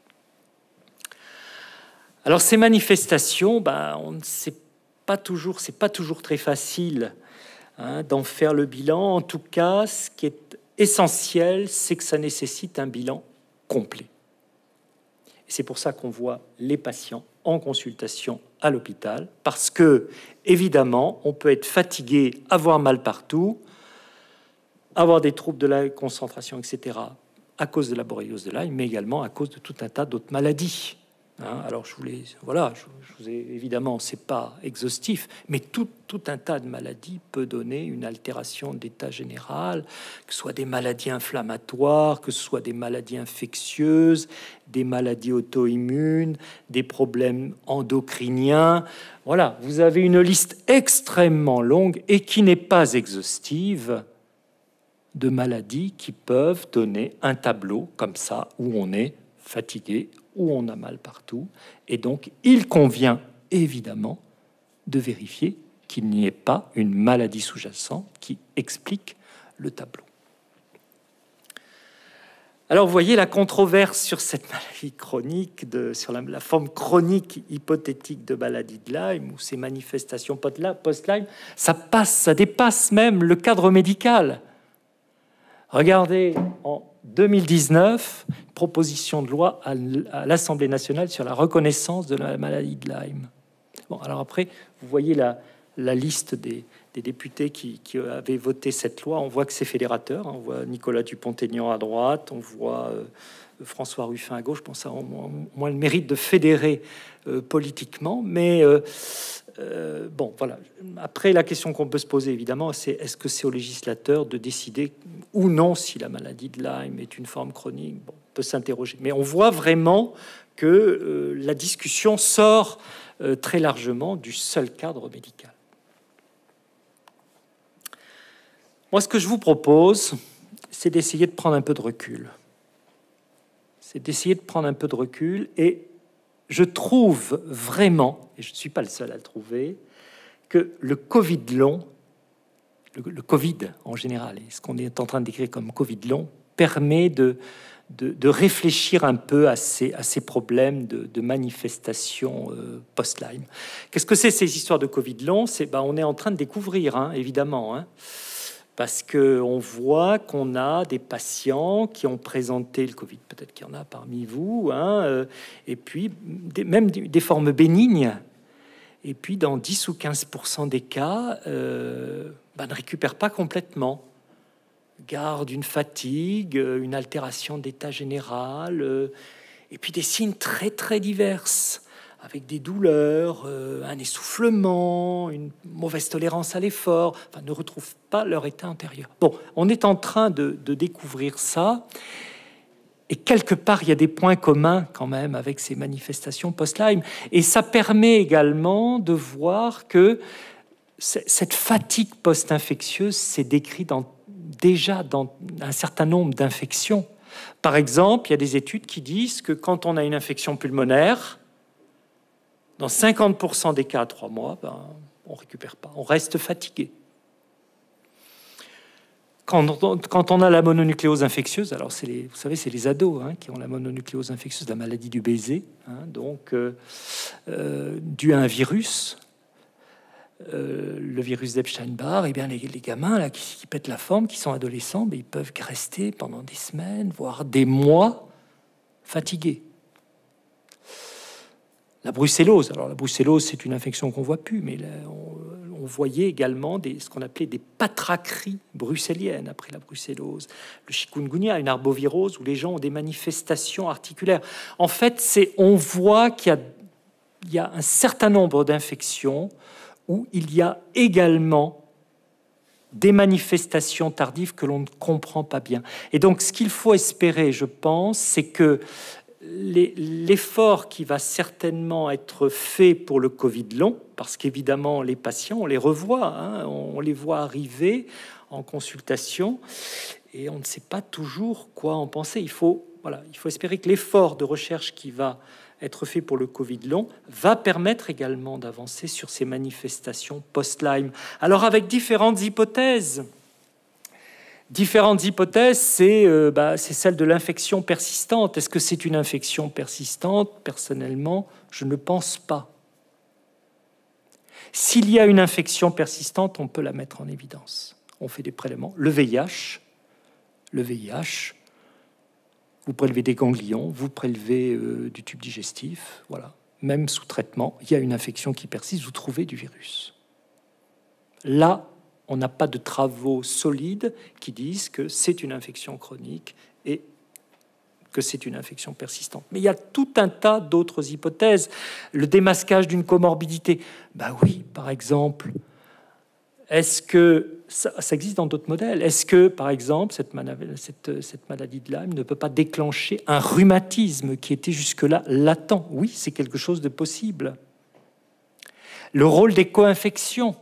Alors ces manifestations, on ne sait pas toujours, c'est pas toujours très facile d'en faire le bilan. En tout cas, ce qui est essentiel, c'est que ça nécessite un bilan complet. Et c'est pour ça qu'on voit les patients en consultation à l'hôpital, parce que, évidemment, on peut être fatigué, avoir mal partout, avoir des troubles de la concentration, etc., à cause de la borréliose de Lyme, mais également à cause de tout un tas d'autres maladies. Alors, je vous ai évidemment, c'est pas exhaustif, mais tout un tas de maladies peut donner une altération d'état général, que ce soit des maladies inflammatoires, que ce soit des maladies infectieuses, des maladies auto-immunes, des problèmes endocriniens. Voilà, vous avez une liste extrêmement longue et qui n'est pas exhaustive de maladies qui peuvent donner un tableau comme ça, où on est fatigué, où on a mal partout. Et donc, il convient évidemment de vérifier qu'il n'y ait pas une maladie sous-jacente qui explique le tableau. Alors, vous voyez la controverse sur cette maladie chronique, sur la forme chronique hypothétique de maladie de Lyme, ou ces manifestations post-Lyme, ça dépasse même le cadre médical. Regardez, en 2019, proposition de loi à l'Assemblée nationale sur la reconnaissance de la maladie de Lyme. Bon, alors après, vous voyez la liste des députés qui avaient voté cette loi. On voit que c'est fédérateur. On voit Nicolas Dupont-Aignan à droite, on voit François Ruffin à gauche. Je pense que ça a au moins le mérite de fédérer politiquement. Mais bon, voilà. Après, la question qu'on peut se poser, évidemment, c'est est-ce que c'est au législateur de décider ou non si la maladie de Lyme est une forme chronique? Bon, on peut s'interroger. Mais on voit vraiment que la discussion sort très largement du seul cadre médical. Moi, ce que je vous propose, c'est d'essayer de prendre un peu de recul. C'est d'essayer de prendre un peu de recul. Et je trouve vraiment, et je ne suis pas le seul à le trouver, que le Covid long, le Covid en général, et ce qu'on est en train de décrire comme Covid long, permet de réfléchir un peu à ces problèmes de manifestations post-Lyme. Qu'est-ce que c'est ces histoires de Covid long? On est en train de découvrir, hein, évidemment, hein, parce qu'on voit qu'on a des patients qui ont présenté le Covid, peut-être qu'il y en a parmi vous, hein, et puis même des formes bénignes, et puis dans 10 ou 15% des cas, ne récupèrent pas complètement. Garde une fatigue, une altération d'état général, et puis des signes très très divers, avec des douleurs, un essoufflement, une mauvaise tolérance à l'effort, enfin, ne retrouvent pas leur état antérieur. Bon, on est en train de découvrir ça, et quelque part, il y a des points communs quand même avec ces manifestations post-Lyme, et ça permet également de voir que cette fatigue post-infectieuse s'est décrite déjà dans un certain nombre d'infections. Par exemple, il y a des études qui disent que quand on a une infection pulmonaire, dans 50% des cas à 3 mois, on ne récupère pas, on reste fatigué. Quand on a la mononucléose infectieuse, alors vous savez, c'est les ados hein, qui ont la mononucléose infectieuse, la maladie du baiser, hein, donc due à un virus, le virus d'Epstein-Barr, et bien les gamins là, qui pètent la forme, qui sont adolescents, ils peuvent rester pendant des semaines, voire des mois, fatigués. La brucellose, alors la brucellose, c'est une infection qu'on voit plus, mais là, on voyait également ce qu'on appelait des patraqueries bruxelliennes après la brucellose. Le chikungunya, une arbovirose où les gens ont des manifestations articulaires. En fait, on voit qu'il y a un certain nombre d'infections où il y a également des manifestations tardives que l'on ne comprend pas bien. Et donc, ce qu'il faut espérer, je pense, c'est que l'effort qui va certainement être fait pour le Covid long, parce qu'évidemment, les patients, on les revoit, hein, on les voit arriver en consultation, et on ne sait pas toujours quoi en penser. Il faut espérer que l'effort de recherche qui va être fait pour le Covid long va permettre également d'avancer sur ces manifestations post-Lyme. Alors, avec différentes hypothèses. Différentes hypothèses, c'est celle de l'infection persistante. Est-ce que c'est une infection persistante? Personnellement, je ne pense pas. S'il y a une infection persistante, on peut la mettre en évidence. On fait des prélèvements. Le VIH, vous prélevez des ganglions, vous prélevez du tube digestif, voilà. Même sous traitement, il y a une infection qui persiste, vous trouvez du virus. Là, on n'a pas de travaux solides qui disent que c'est une infection chronique et que c'est une infection persistante. Mais il y a tout un tas d'autres hypothèses. Le démasquage d'une comorbidité. Oui, par exemple. Est-ce que ça existe dans d'autres modèles? Est-ce que, par exemple, cette maladie de Lyme ne peut pas déclencher un rhumatisme qui était jusque-là latent? Oui, c'est quelque chose de possible. Le rôle des co-infections.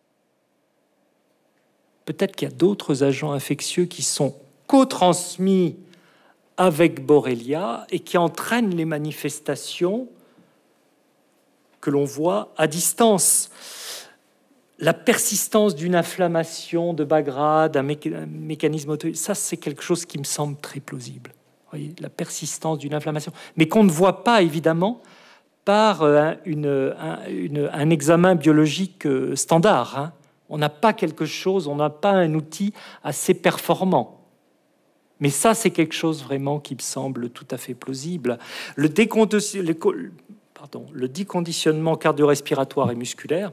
Peut-être qu'il y a d'autres agents infectieux qui sont co-transmis avec Borrelia et qui entraînent les manifestations que l'on voit à distance. La persistance d'une inflammation de bas grade, un mécanisme auto, ça c'est quelque chose qui me semble très plausible. Vous voyez, la persistance d'une inflammation, mais qu'on ne voit pas évidemment par un examen biologique standard. Hein. On n'a pas quelque chose, on n'a pas un outil assez performant. Mais ça, c'est quelque chose vraiment qui me semble tout à fait plausible. Le déconditionnement cardio-respiratoire et musculaire,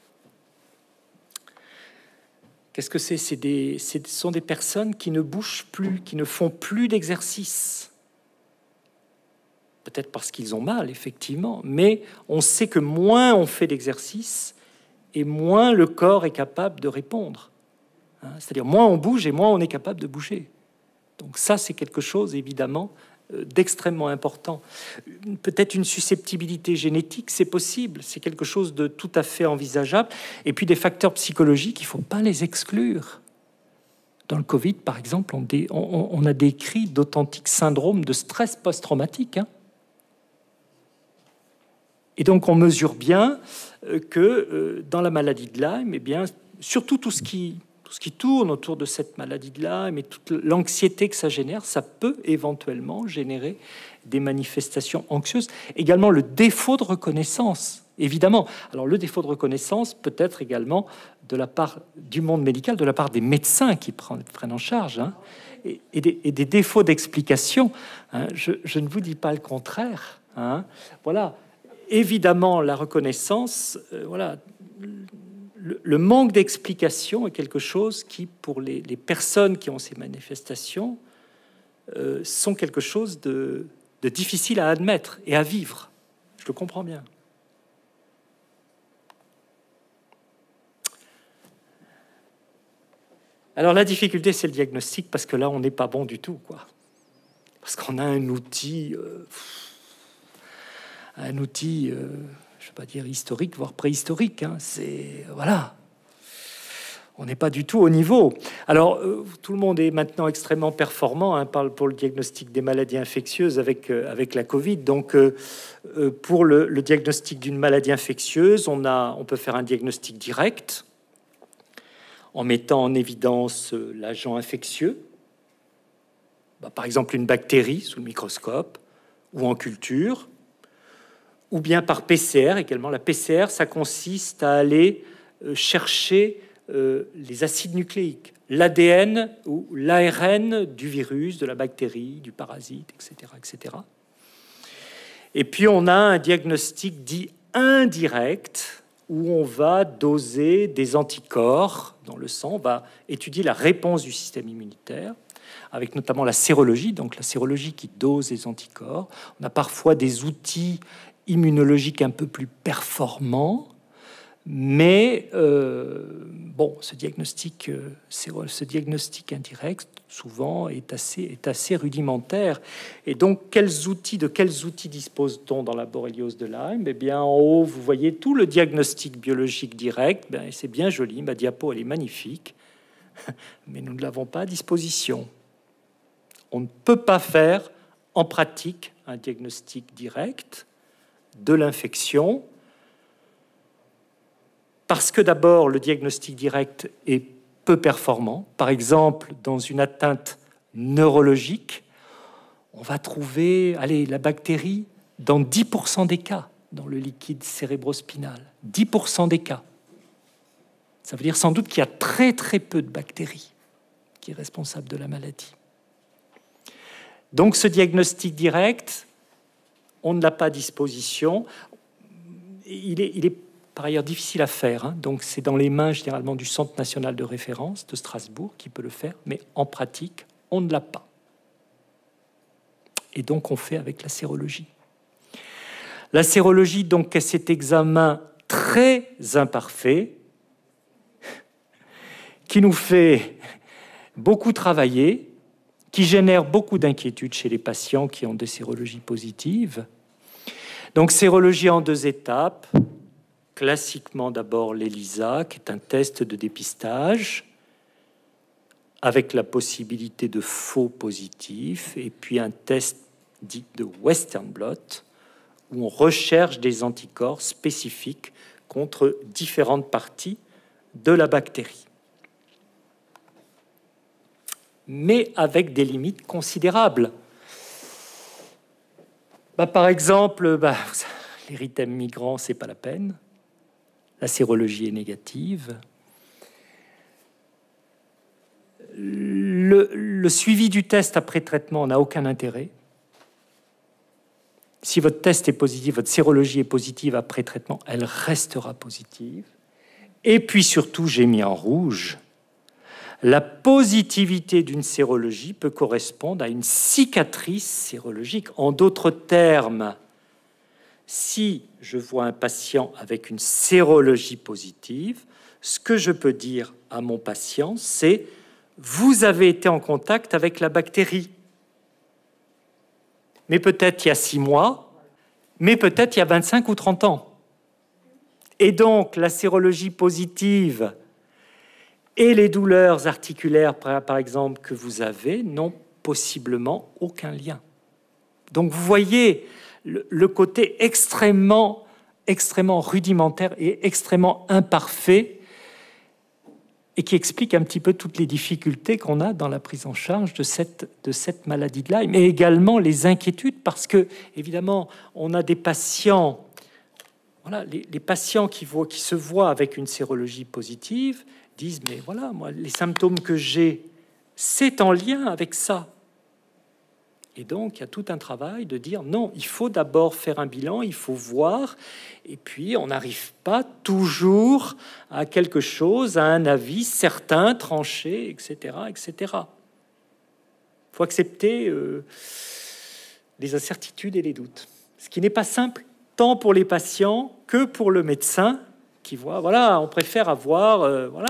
qu'est-ce que c'est? Ce sont des personnes qui ne bougent plus, qui ne font plus d'exercice. peut-être parce qu'ils ont mal, effectivement, mais on sait que moins on fait d'exercice et moins le corps est capable de répondre. Hein, c'est-à-dire moins on bouge et moins on est capable de bouger. Donc ça, c'est quelque chose, évidemment, d'extrêmement important. Peut-être une susceptibilité génétique, c'est possible, c'est quelque chose de tout à fait envisageable. Et puis des facteurs psychologiques, il ne faut pas les exclure. Dans le Covid, par exemple, on a décrit d'authentiques syndromes de stress post-traumatique. Hein. Et donc on mesure bien que dans la maladie de Lyme, eh bien, surtout tout ce qui tourne autour de cette maladie de Lyme et toute l'anxiété que ça génère, ça peut éventuellement générer des manifestations anxieuses. Également le défaut de reconnaissance, évidemment. Alors le défaut de reconnaissance peut être également de la part du monde médical, de la part des médecins qui prennent en charge, hein, et des défauts d'explication. Hein. Je ne vous dis pas le contraire. Hein. Voilà. Évidemment, la reconnaissance, voilà. Le manque d'explication est quelque chose qui, pour les personnes qui ont ces manifestations, sont quelque chose de difficile à admettre et à vivre. Je le comprends bien. Alors la difficulté, c'est le diagnostic, parce que là, on n'est pas bon du tout, quoi. Parce qu'on a un outil, je ne vais pas dire historique, voire préhistorique. Hein. C'est voilà, on n'est pas du tout au niveau. Alors tout le monde est maintenant extrêmement performant, hein, pour le diagnostic des maladies infectieuses avec la Covid. Donc pour le diagnostic d'une maladie infectieuse, on peut faire un diagnostic direct en mettant en évidence l'agent infectieux, par exemple une bactérie sous le microscope ou en culture, ou bien par PCR également. La PCR, ça consiste à aller chercher les acides nucléiques, l'ADN ou l'ARN du virus, de la bactérie, du parasite, etc., etc. Et puis on a un diagnostic dit indirect, où on va doser des anticorps dans le sang, on va étudier la réponse du système immunitaire, avec notamment la sérologie, donc la sérologie qui dose les anticorps. On a parfois des outils immunologiques un peu plus performants, mais ce diagnostic indirect, souvent, est assez rudimentaire. Et donc, de quels outils dispose-t-on dans la borréliose de Lyme? Eh bien, en haut, vous voyez tout le diagnostic biologique direct. C'est bien joli, ma diapo, elle est magnifique, mais nous ne l'avons pas à disposition. On ne peut pas faire, en pratique, un diagnostic direct de l'infection, parce que d'abord, le diagnostic direct est peu performant. Par exemple, dans une atteinte neurologique, on va trouver la bactérie dans 10% des cas, dans le liquide cérébrospinal. 10% des cas. Ça veut dire sans doute qu'il y a très très peu de bactéries qui est responsable de la maladie. Donc ce diagnostic direct, on ne l'a pas à disposition. Il est par ailleurs difficile à faire. Hein. Donc c'est dans les mains généralement du Centre national de référence de Strasbourg qui peut le faire, mais en pratique, on ne l'a pas. Et donc on fait avec la sérologie. La sérologie, donc, est cet examen très imparfait qui nous fait beaucoup travailler, qui génère beaucoup d'inquiétudes chez les patients qui ont des sérologies positives. Donc, sérologie en 2 étapes. Classiquement, d'abord, l'ELISA, qui est un test de dépistage, avec la possibilité de faux positifs, et puis un test dit de Western blot, où on recherche des anticorps spécifiques contre différentes parties de la bactérie, mais avec des limites considérables. Par exemple, l'érythème migrant, c'est pas la peine. La sérologie est négative. Le suivi du test après traitement n'a aucun intérêt. Si votre test est positif, votre sérologie est positive après traitement, elle restera positive. Et puis surtout, j'ai mis en rouge La positivité d'une sérologie peut correspondre à une cicatrice sérologique. En d'autres termes, si je vois un patient avec une sérologie positive, ce que je peux dire à mon patient, c'est « vous avez été en contact avec la bactérie ». Mais peut-être il y a 6 mois, mais peut-être il y a 25 ou 30 ans. Et donc, la sérologie positive et les douleurs articulaires, par exemple, que vous avez, n'ont possiblement aucun lien. Donc, vous voyez le côté extrêmement rudimentaire et extrêmement imparfait et qui explique un petit peu toutes les difficultés qu'on a dans la prise en charge de cette maladie de Lyme, mais également les inquiétudes, parce que, évidemment, on a des patients, voilà, les patients qui se voient avec une sérologie positive disent, mais voilà, moi, les symptômes que j'ai, c'est en lien avec ça. Et donc, il y a tout un travail de dire non, il faut d'abord faire un bilan, il faut voir, et puis on n'arrive pas toujours à quelque chose, à un avis certain, tranché, etc., etc. Il faut accepter les incertitudes et les doutes, ce qui n'est pas simple tant pour les patients que pour le médecin qui voit, voilà, on préfère avoir,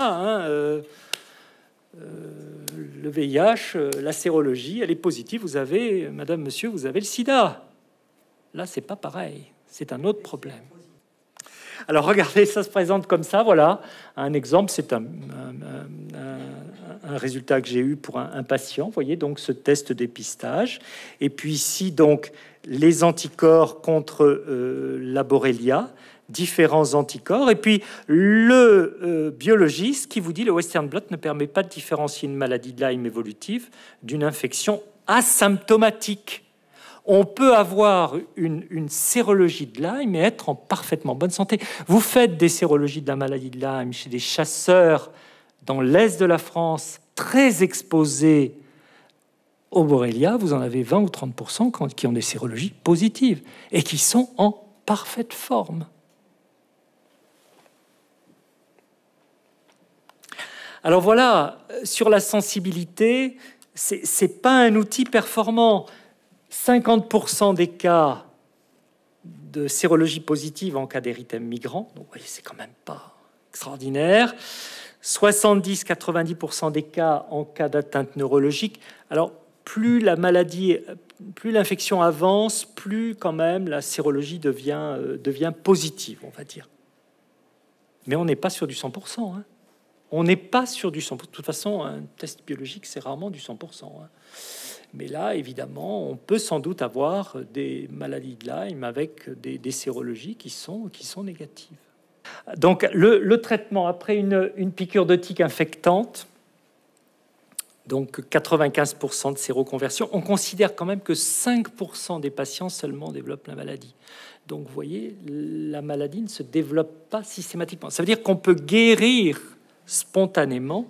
le VIH, la sérologie, elle est positive. Vous avez, madame, monsieur, vous avez le sida. Là, c'est pas pareil. C'est un autre problème. Alors, regardez, ça se présente comme ça. Voilà, un exemple, c'est un résultat que j'ai eu pour un patient. Vous voyez, donc, ce test dépistage. Et puis ici, donc, les anticorps contre la Borrelia, différents anticorps, et puis le biologiste qui vous dit le Western blot ne permet pas de différencier une maladie de Lyme évolutive d'une infection asymptomatique. On peut avoir une sérologie de Lyme et être en parfaitement bonne santé. Vous faites des sérologies de la maladie de Lyme chez des chasseurs dans l'est de la France très exposés au Borrelia, vous en avez 20 ou 30% qui ont des sérologies positives et qui sont en parfaite forme. Alors voilà, sur la sensibilité, c'est pas un outil performant. 50% des cas de sérologie positive en cas d'érythème migrant, donc vous voyez, c'est quand même pas extraordinaire. 70-90% des cas en cas d'atteinte neurologique. Alors, plus la maladie, plus l'infection avance, plus quand même la sérologie devient positive, on va dire. Mais on n'est pas sur du 100%. Hein. On n'est pas sur du 100%. De toute façon, un test biologique, c'est rarement du 100%. Hein. Mais là, évidemment, on peut sans doute avoir des maladies de Lyme avec des sérologies qui sont négatives. Donc, le traitement, après une piqûre de tique infectante, donc 95% de séroconversion, on considère quand même que 5% des patients seulement développent la maladie. Donc, vous voyez, la maladie ne se développe pas systématiquement. Ça veut dire qu'on peut guérir spontanément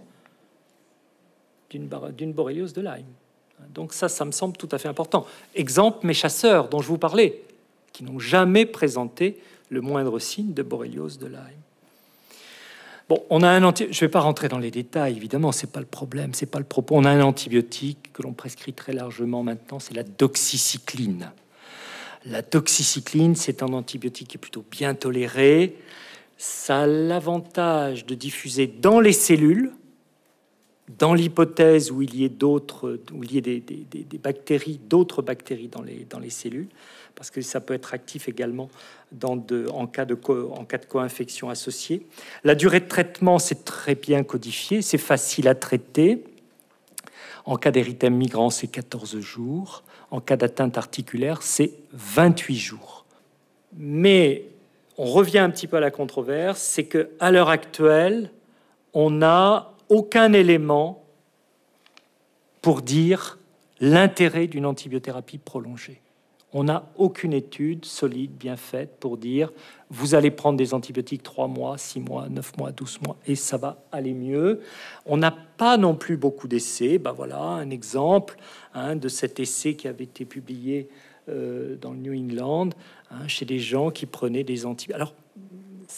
d'une borréliose de Lyme. Donc ça me semble tout à fait important. Exemple, mes chasseurs dont je vous parlais, qui n'ont jamais présenté le moindre signe de borréliose de Lyme. Bon, on a je ne vais pas rentrer dans les détails, évidemment, c'est pas le problème, c'est pas le propos. On a un antibiotique que l'on prescrit très largement maintenant, c'est la doxycycline. La doxycycline, c'est un antibiotique qui est plutôt bien toléré. Ça a l'avantage de diffuser dans les cellules, dans l'hypothèse où il y ait des bactéries, d'autres bactéries dans les cellules, parce que ça peut être actif également en cas de co-infection associée. La durée de traitement, c'est très bien codifié, c'est facile à traiter. En cas d'érythème migrant, c'est 14 jours. En cas d'atteinte articulaire, c'est 28 jours. Mais on revient un petit peu à la controverse, c'est qu'à l'heure actuelle, on n'a aucun élément pour dire l'intérêt d'une antibiothérapie prolongée. On n'a aucune étude solide, bien faite, pour dire vous allez prendre des antibiotiques 3 mois, 6 mois, 9 mois, 12 mois, et ça va aller mieux. On n'a pas non plus beaucoup d'essais. Ben voilà un exemple de cet essai qui avait été publié dans le New England, chez des gens qui prenaient des antibiotiques. Alors,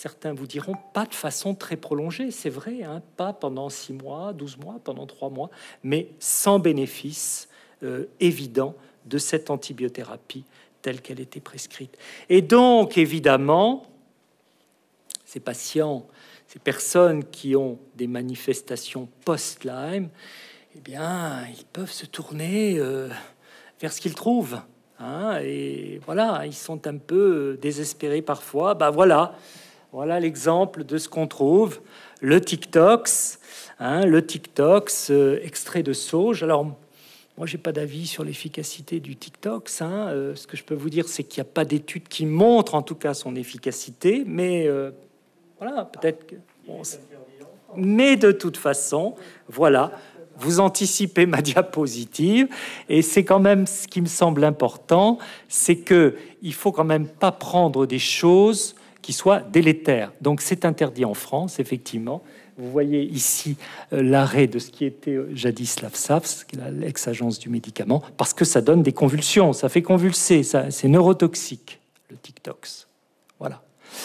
certains vous diront, pas de façon très prolongée, c'est vrai, hein, pas pendant 6 mois, 12 mois, pendant 3 mois, mais sans bénéfice évident de cette antibiothérapie telle qu'elle était prescrite. Et donc, évidemment, ces patients, ces personnes qui ont des manifestations post-Lyme, eh bien, ils peuvent se tourner vers ce qu'ils trouvent. Hein, et voilà, ils sont un peu désespérés parfois. Ben voilà l'exemple de ce qu'on trouve, le TikToks, hein, le TikToks extrait de sauge. Alors, moi, j'ai pas d'avis sur l'efficacité du TikToks. Hein. Ce que je peux vous dire, c'est qu'il n'y a pas d'études qui montrent en tout cas son efficacité, mais voilà, peut-être que... Bon, mais de toute façon, voilà, vous anticipez ma diapositive, et c'est quand même ce qui me semble important, c'est que il faut quand même pas prendre des choses qui soient délétères. Donc c'est interdit en France, effectivement. Vous voyez ici l'arrêt de ce qui était jadis l'AFSAF, l'ex-agence du médicament, parce que ça donne des convulsions, ça fait convulser, c'est neurotoxique, le TikToks. Voilà.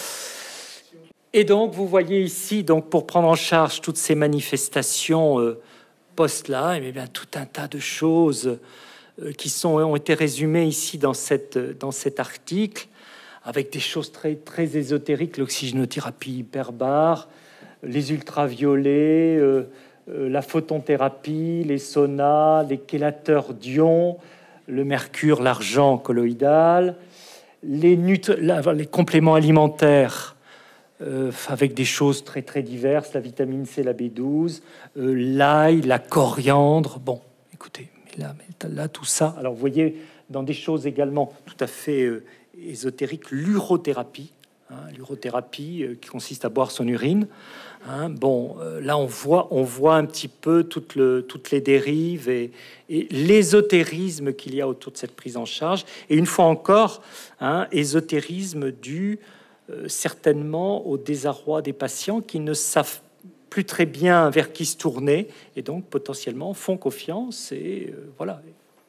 Et donc, vous voyez ici, donc, pour prendre en charge toutes ces manifestations post-Lyme, eh bien, tout un tas de choses qui ont été résumées ici dans cet article, avec des choses très, très ésotériques, l'oxygénothérapie hyperbare, les ultraviolets, la photothérapie, les saunas, les chélateurs d'ions, le mercure, l'argent colloïdal, les compléments alimentaires, avec des choses très très diverses, la vitamine C, la B12, l'ail, la coriandre. Bon, écoutez, mais là, tout ça. Alors, vous voyez, dans des choses également tout à fait ésotériques, l'urothérapie, hein, l'urothérapie qui consiste à boire son urine. Hein, bon, là, on voit un petit peu toutes les dérives et l'ésotérisme qu'il y a autour de cette prise en charge. Et une fois encore, hein, ésotérisme dû certainement au désarroi des patients qui ne savent plus très bien vers qui se tourner et donc potentiellement font confiance et voilà.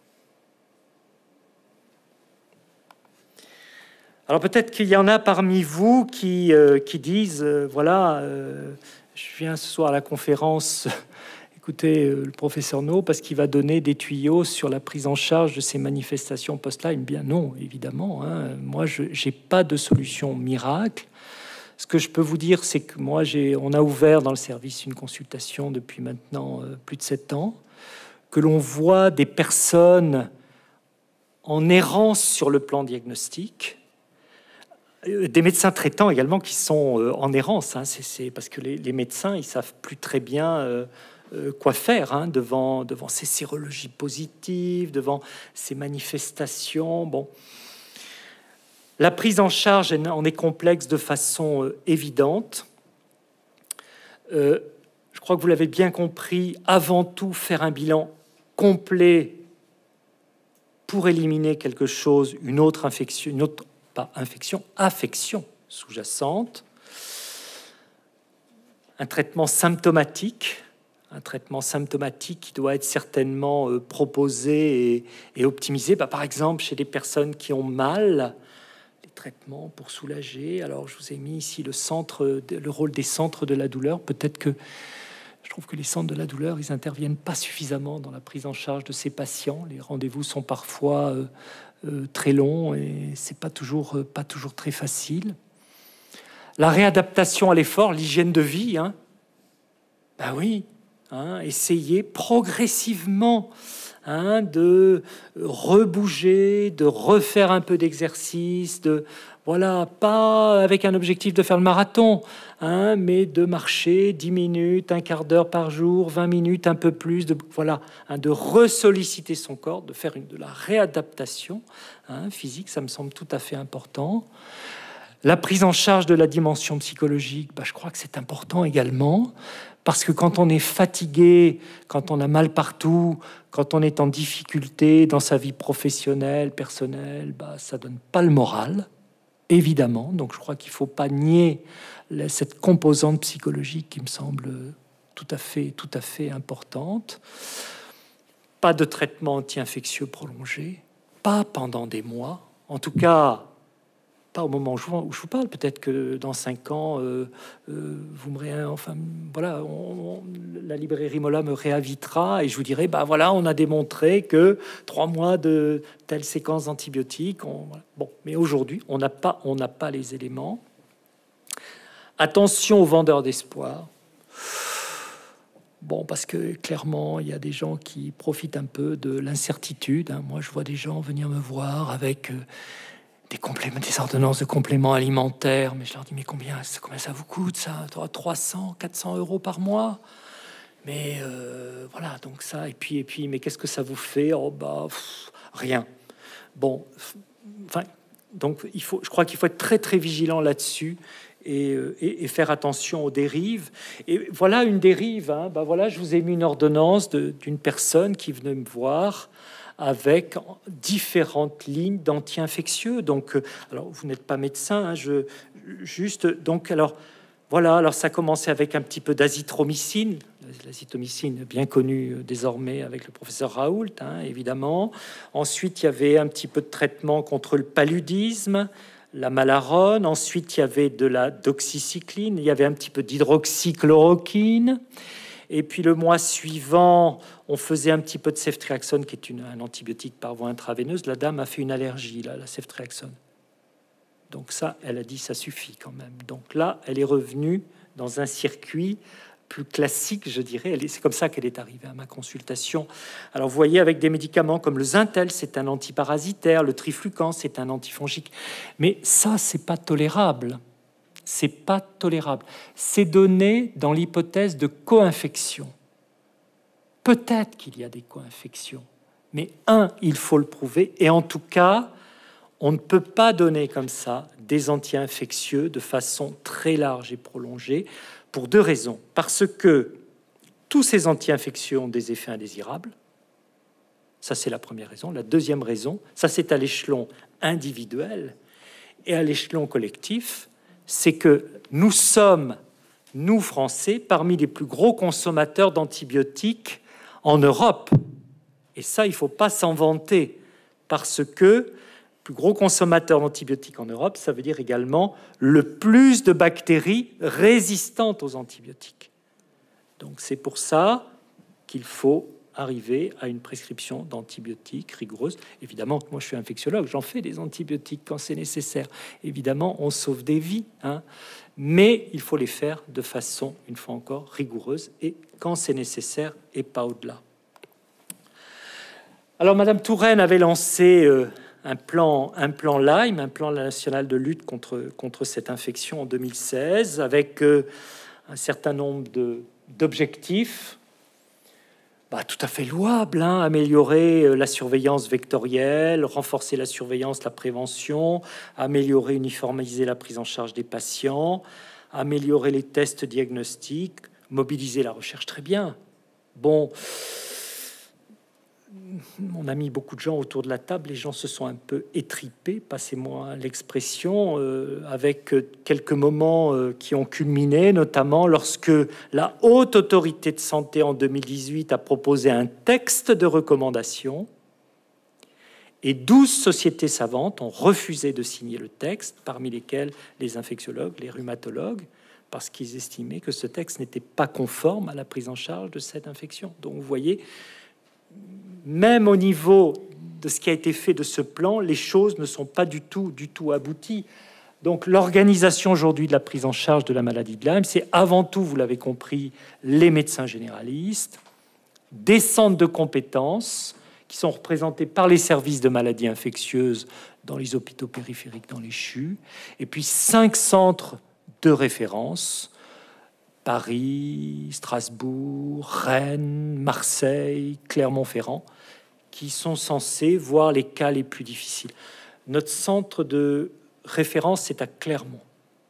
Alors peut-être qu'il y en a parmi vous qui disent voilà, je viens ce soir à la conférence écoutez le professeur No parce qu'il va donner des tuyaux sur la prise en charge de ces manifestations post-Lyme. Bien non, évidemment. Hein. Moi, je n'ai pas de solution miracle. Ce que je peux vous dire, c'est que moi, on a ouvert dans le service une consultation depuis maintenant plus de 7 ans, que l'on voit des personnes en errance sur le plan diagnostique, des médecins traitants également qui sont en errance. Hein. C'est parce que les médecins, ils savent plus très bien quoi faire hein, devant ces sérologies positives, devant ces manifestations. Bon, la prise en charge en est complexe de façon évidente. Je crois que vous l'avez bien compris. Avant tout, faire un bilan complet pour éliminer quelque chose, une autre infection, affection sous-jacente, un traitement symptomatique qui doit être certainement proposé et optimisé. Par exemple, chez des personnes qui ont mal, les traitements pour soulager. Alors, je vous ai mis ici le rôle des centres de la douleur. Peut-être que je trouve que les centres de la douleur, ils interviennent pas suffisamment dans la prise en charge de ces patients. Les rendez-vous sont parfois très longs et c'est pas toujours très facile. La réadaptation à l'effort, l'hygiène de vie, hein. Ben oui. Hein, essayer progressivement hein, de rebouger, de refaire un peu d'exercice, voilà, pas avec un objectif de faire le marathon, hein, mais de marcher 10 minutes, un quart d'heure par jour, 20 minutes, un peu plus, voilà, hein, de ressolliciter son corps, de faire de la réadaptation hein, physique, ça me semble tout à fait important. La prise en charge de la dimension psychologique, je crois que c'est important également. Parce que quand on est fatigué, quand on a mal partout, quand on est en difficulté dans sa vie professionnelle, personnelle, ça donne pas le moral, évidemment. Donc je crois qu'il faut pas nier cette composante psychologique qui me semble tout à fait importante. Pas de traitement anti-infectieux prolongé, pas pendant des mois. En tout cas, pas au moment où je vous parle. Peut-être que dans 5 ans, vous me enfin voilà, la librairie Mola me réinvitera et je vous dirai, bah voilà, on a démontré que 3 mois de telle séquence d'antibiotiques. Voilà. Bon, mais aujourd'hui, on n'a pas les éléments. Attention aux vendeurs d'espoir. Bon, parce que clairement, il y a des gens qui profitent un peu de l'incertitude. Hein. Moi, je vois des gens venir me voir avec des ordonnances de compléments alimentaires, mais je leur dis, mais combien ça vous coûte, ça? 300, 400 euros par mois? Mais voilà, donc ça, et puis, mais qu'est-ce que ça vous fait? Oh, bah, rien. Bon, enfin, donc, je crois qu'il faut être très, très vigilant là-dessus et faire attention aux dérives. Et voilà une dérive, hein. Bah, voilà, je vous ai mis une ordonnance d'une personne qui venait me voir avec différentes lignes d'anti-infectieux. Donc, alors vous n'êtes pas médecin, hein, donc alors voilà, alors ça commençait avec un petit peu d'azithromycine, l'azithromycine bien connue désormais avec le professeur Raoult, hein, évidemment. Ensuite, il y avait un petit peu de traitement contre le paludisme, la malarone. Ensuite, il y avait de la doxycycline, il y avait un petit peu d'hydroxychloroquine. Et puis le mois suivant, on faisait un petit peu de ceftriaxone, qui est un antibiotique par voie intraveineuse. La dame a fait une allergie, là, la ceftriaxone. Donc ça, elle a dit, ça suffit quand même. Donc là, elle est revenue dans un circuit plus classique, je dirais. C'est comme ça qu'elle est arrivée à ma consultation. Alors vous voyez, avec des médicaments comme le Zintel, c'est un antiparasitaire, le Triflucan, c'est un antifongique. Mais ça, c'est pas tolérable. C'est pas tolérable. C'est donné dans l'hypothèse de co-infection. Peut-être qu'il y a des co-infections, mais il faut le prouver. Et en tout cas, on ne peut pas donner comme ça des anti-infectieux de façon très large et prolongée pour 2 raisons. Parce que tous ces anti-infectieux ont des effets indésirables. Ça, c'est la première raison. La deuxième raison, ça c'est à l'échelon individuel, et à l'échelon collectif, c'est que nous sommes, nous Français, parmi les plus gros consommateurs d'antibiotiques en Europe. Et ça, il ne faut pas s'en vanter, parce que plus gros consommateur d'antibiotiques en Europe, ça veut dire également le plus de bactéries résistantes aux antibiotiques. Donc c'est pour ça qu'il faut arriver à une prescription d'antibiotiques rigoureuse. Évidemment, moi je suis infectiologue, j'en fais des antibiotiques quand c'est nécessaire. Évidemment, on sauve des vies, hein, mais il faut les faire de façon, une fois encore, rigoureuse et quand c'est nécessaire et pas au-delà. Alors, Madame Touraine avait lancé un plan Lyme, un plan national de lutte contre cette infection en 2016, avec un certain nombre d'objectifs. Tout à fait louable, hein, améliorer la surveillance vectorielle, renforcer la surveillance, la prévention, améliorer, uniformiser la prise en charge des patients, améliorer les tests diagnostiques, mobiliser la recherche, très bien. Bon, on a mis beaucoup de gens autour de la table, les gens se sont un peu étripés, passez-moi l'expression, avec quelques moments qui ont culminé, notamment lorsque la Haute Autorité de Santé en 2018 a proposé un texte de recommandation et 12 sociétés savantes ont refusé de signer le texte, parmi lesquelles les infectiologues, les rhumatologues, parce qu'ils estimaient que ce texte n'était pas conforme à la prise en charge de cette infection. Donc vous voyez, même au niveau de ce qui a été fait de ce plan, les choses ne sont pas du tout abouties. Donc l'organisation aujourd'hui de la prise en charge de la maladie de Lyme, c'est avant tout, vous l'avez compris, les médecins généralistes, des centres de compétences qui sont représentés par les services de maladies infectieuses dans les hôpitaux périphériques, dans les CHU, et puis 5 centres de référence, Paris, Strasbourg, Rennes, Marseille, Clermont-Ferrand, qui sont censés voir les cas les plus difficiles. Notre centre de référence, c'est à Clermont,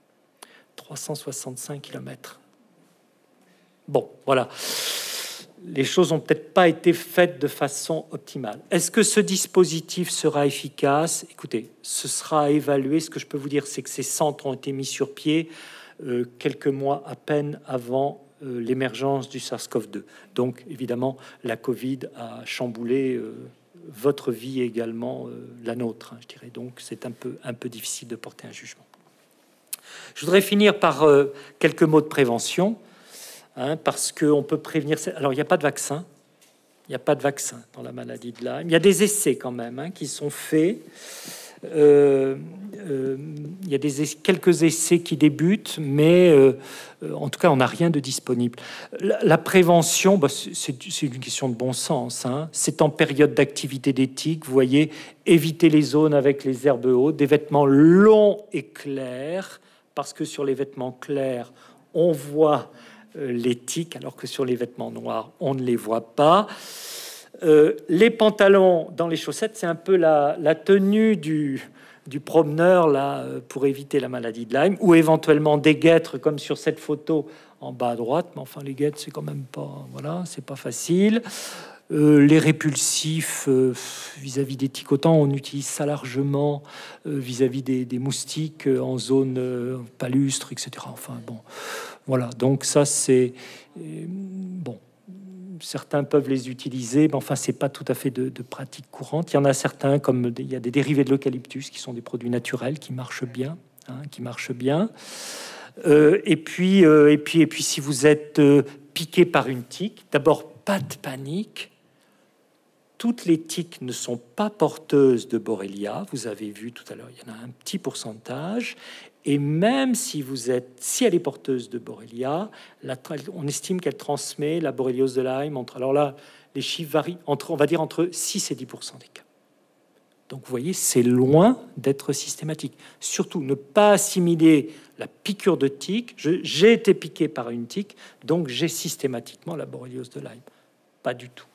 365 km. Bon, voilà. Les choses n'ont peut-être pas été faites de façon optimale. Est-ce que ce dispositif sera efficace? Écoutez, ce sera à évaluer. Ce que je peux vous dire, c'est que ces centres ont été mis sur pied quelques mois à peine avant l'émergence du SARS-CoV-2. Donc, évidemment, la Covid a chamboulé votre vie est également la nôtre, hein, je dirais. Donc c'est un peu difficile de porter un jugement. Je voudrais finir par quelques mots de prévention, hein, parce qu'on peut prévenir. Alors il n'y a pas de vaccin. Il n'y a pas de vaccin dans la maladie de Lyme. Il y a des essais quand même, hein, qui sont faits. Il y a quelques essais qui débutent, mais en tout cas, on n'a rien de disponible. La prévention, bah, c'est une question de bon sens, hein. C'est en période d'activité d'éthique. Vous voyez, éviter les zones avec les herbes hautes, des vêtements longs et clairs, parce que sur les vêtements clairs, on voit les tiques, alors que sur les vêtements noirs, on ne les voit pas. Les pantalons dans les chaussettes, c'est un peu la tenue du promeneur là, pour éviter la maladie de Lyme, ou éventuellement des guêtres comme sur cette photo en bas à droite. Mais enfin, les guêtres, c'est quand même pas, voilà, c'est pas facile. Les répulsifs vis-à-vis des tiques, autant on utilise ça largement vis-à-vis des moustiques en zone palustre, etc. Enfin bon, voilà. Donc ça, c'est bon. Certains peuvent les utiliser, mais enfin, c'est pas tout à fait de pratique courante. Il y en a certains, comme il y a des dérivés de l'eucalyptus, qui sont des produits naturels, qui marchent bien, hein, qui marchent bien. Et puis, si vous êtes piqué par une tique, d'abord, pas de panique. Toutes les tiques ne sont pas porteuses de Borrelia. Vous avez vu tout à l'heure, il y en a un petit pourcentage. Et même si elle est porteuse de Borrelia, on estime qu'elle transmet la borréliose de Lyme alors là, les chiffres varient on va dire entre 6 et 10% des cas. Donc vous voyez, c'est loin d'être systématique. Surtout, ne pas assimiler la piqûre de tique. J'ai été piqué par une tique, donc j'ai systématiquement la borréliose de Lyme. Pas du tout.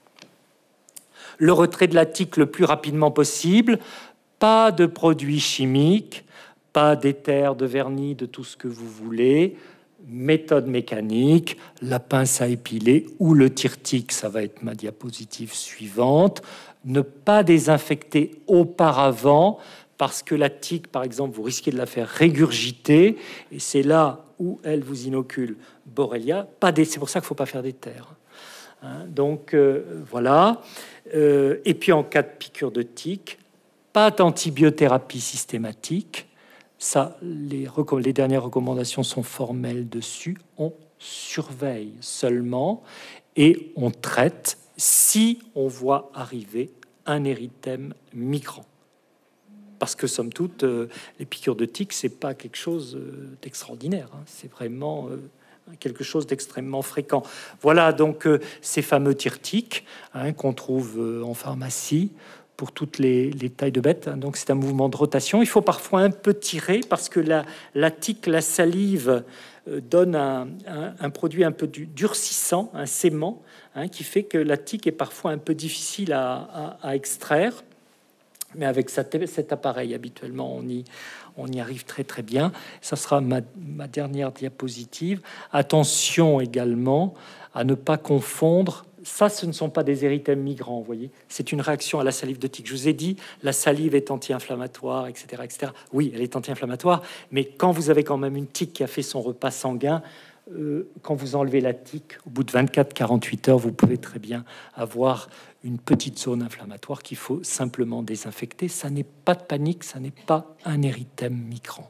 Le retrait de la tique le plus rapidement possible. Pas de produits chimiques. Pas d'éther, de vernis, de tout ce que vous voulez. Méthode mécanique, la pince à épiler ou le tire-tique, ça va être ma diapositive suivante. Ne pas désinfecter auparavant, parce que la tique, par exemple, vous risquez de la faire régurgiter, et c'est là où elle vous inocule Borrelia. C'est pour ça qu'il ne faut pas faire d'éther. Hein, donc, voilà. Et puis, en cas de piqûre de tique, pas d'antibiothérapie systématique. Ça, les dernières recommandations sont formelles dessus. On surveille seulement et on traite si on voit arriver un érythème migrant. Parce que, somme toute, les piqûres de tiques, c'est pas quelque chose d'extraordinaire. Hein. C'est vraiment quelque chose d'extrêmement fréquent. Voilà donc ces fameux tire-tiques, hein, qu'on trouve en pharmacie pour toutes les tailles de bêtes. Donc c'est un mouvement de rotation. Il faut parfois un peu tirer parce que la tique, la salive donne un produit un peu durcissant, un sément, hein, qui fait que la tique est parfois un peu difficile à extraire. Mais avec cet appareil, habituellement, on y arrive très très bien. Ça sera ma dernière diapositive. Attention également à ne pas confondre. Ça, ce ne sont pas des érythèmes migrants, vous voyez. C'est une réaction à la salive de tique. Je vous ai dit, la salive est anti-inflammatoire, etc., etc. Oui, elle est anti-inflammatoire, mais quand vous avez quand même une tique qui a fait son repas sanguin, quand vous enlevez la tique, au bout de 24-48 heures, vous pouvez très bien avoir une petite zone inflammatoire qu'il faut simplement désinfecter. Ça n'est pas de panique, ça n'est pas un érythème migrant.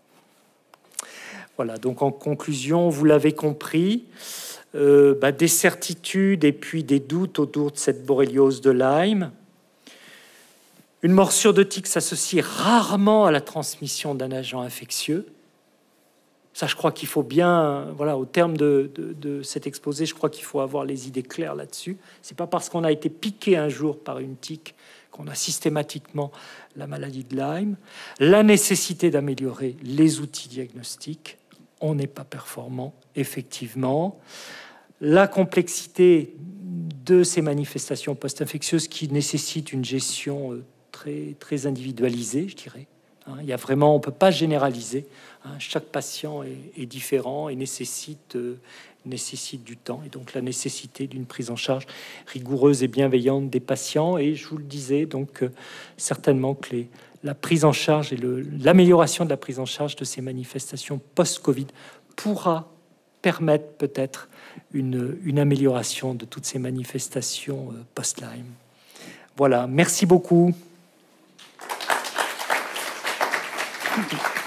Voilà, donc en conclusion, vous l'avez compris, des certitudes et puis des doutes autour de cette borréliose de Lyme. Une morsure de tique s'associe rarement à la transmission d'un agent infectieux. Ça, je crois qu'il faut bien, voilà, au terme de cet exposé, je crois qu'il faut avoir les idées claires là-dessus. C'est pas parce qu'on a été piqué un jour par une tique qu'on a systématiquement la maladie de Lyme. La nécessité d'améliorer les outils diagnostiques. On n'est pas performant, effectivement. La complexité de ces manifestations post-infectieuses qui nécessitent une gestion très, très individualisée, je dirais. Il y a vraiment, on ne peut pas généraliser. Chaque patient est différent et nécessite du temps. Et donc la nécessité d'une prise en charge rigoureuse et bienveillante des patients. Et je vous le disais, donc certainement que la prise en charge et l'amélioration de la prise en charge de ces manifestations post-Covid pourra permettre peut-être une amélioration de toutes ces manifestations post-Lyme. Voilà, merci beaucoup.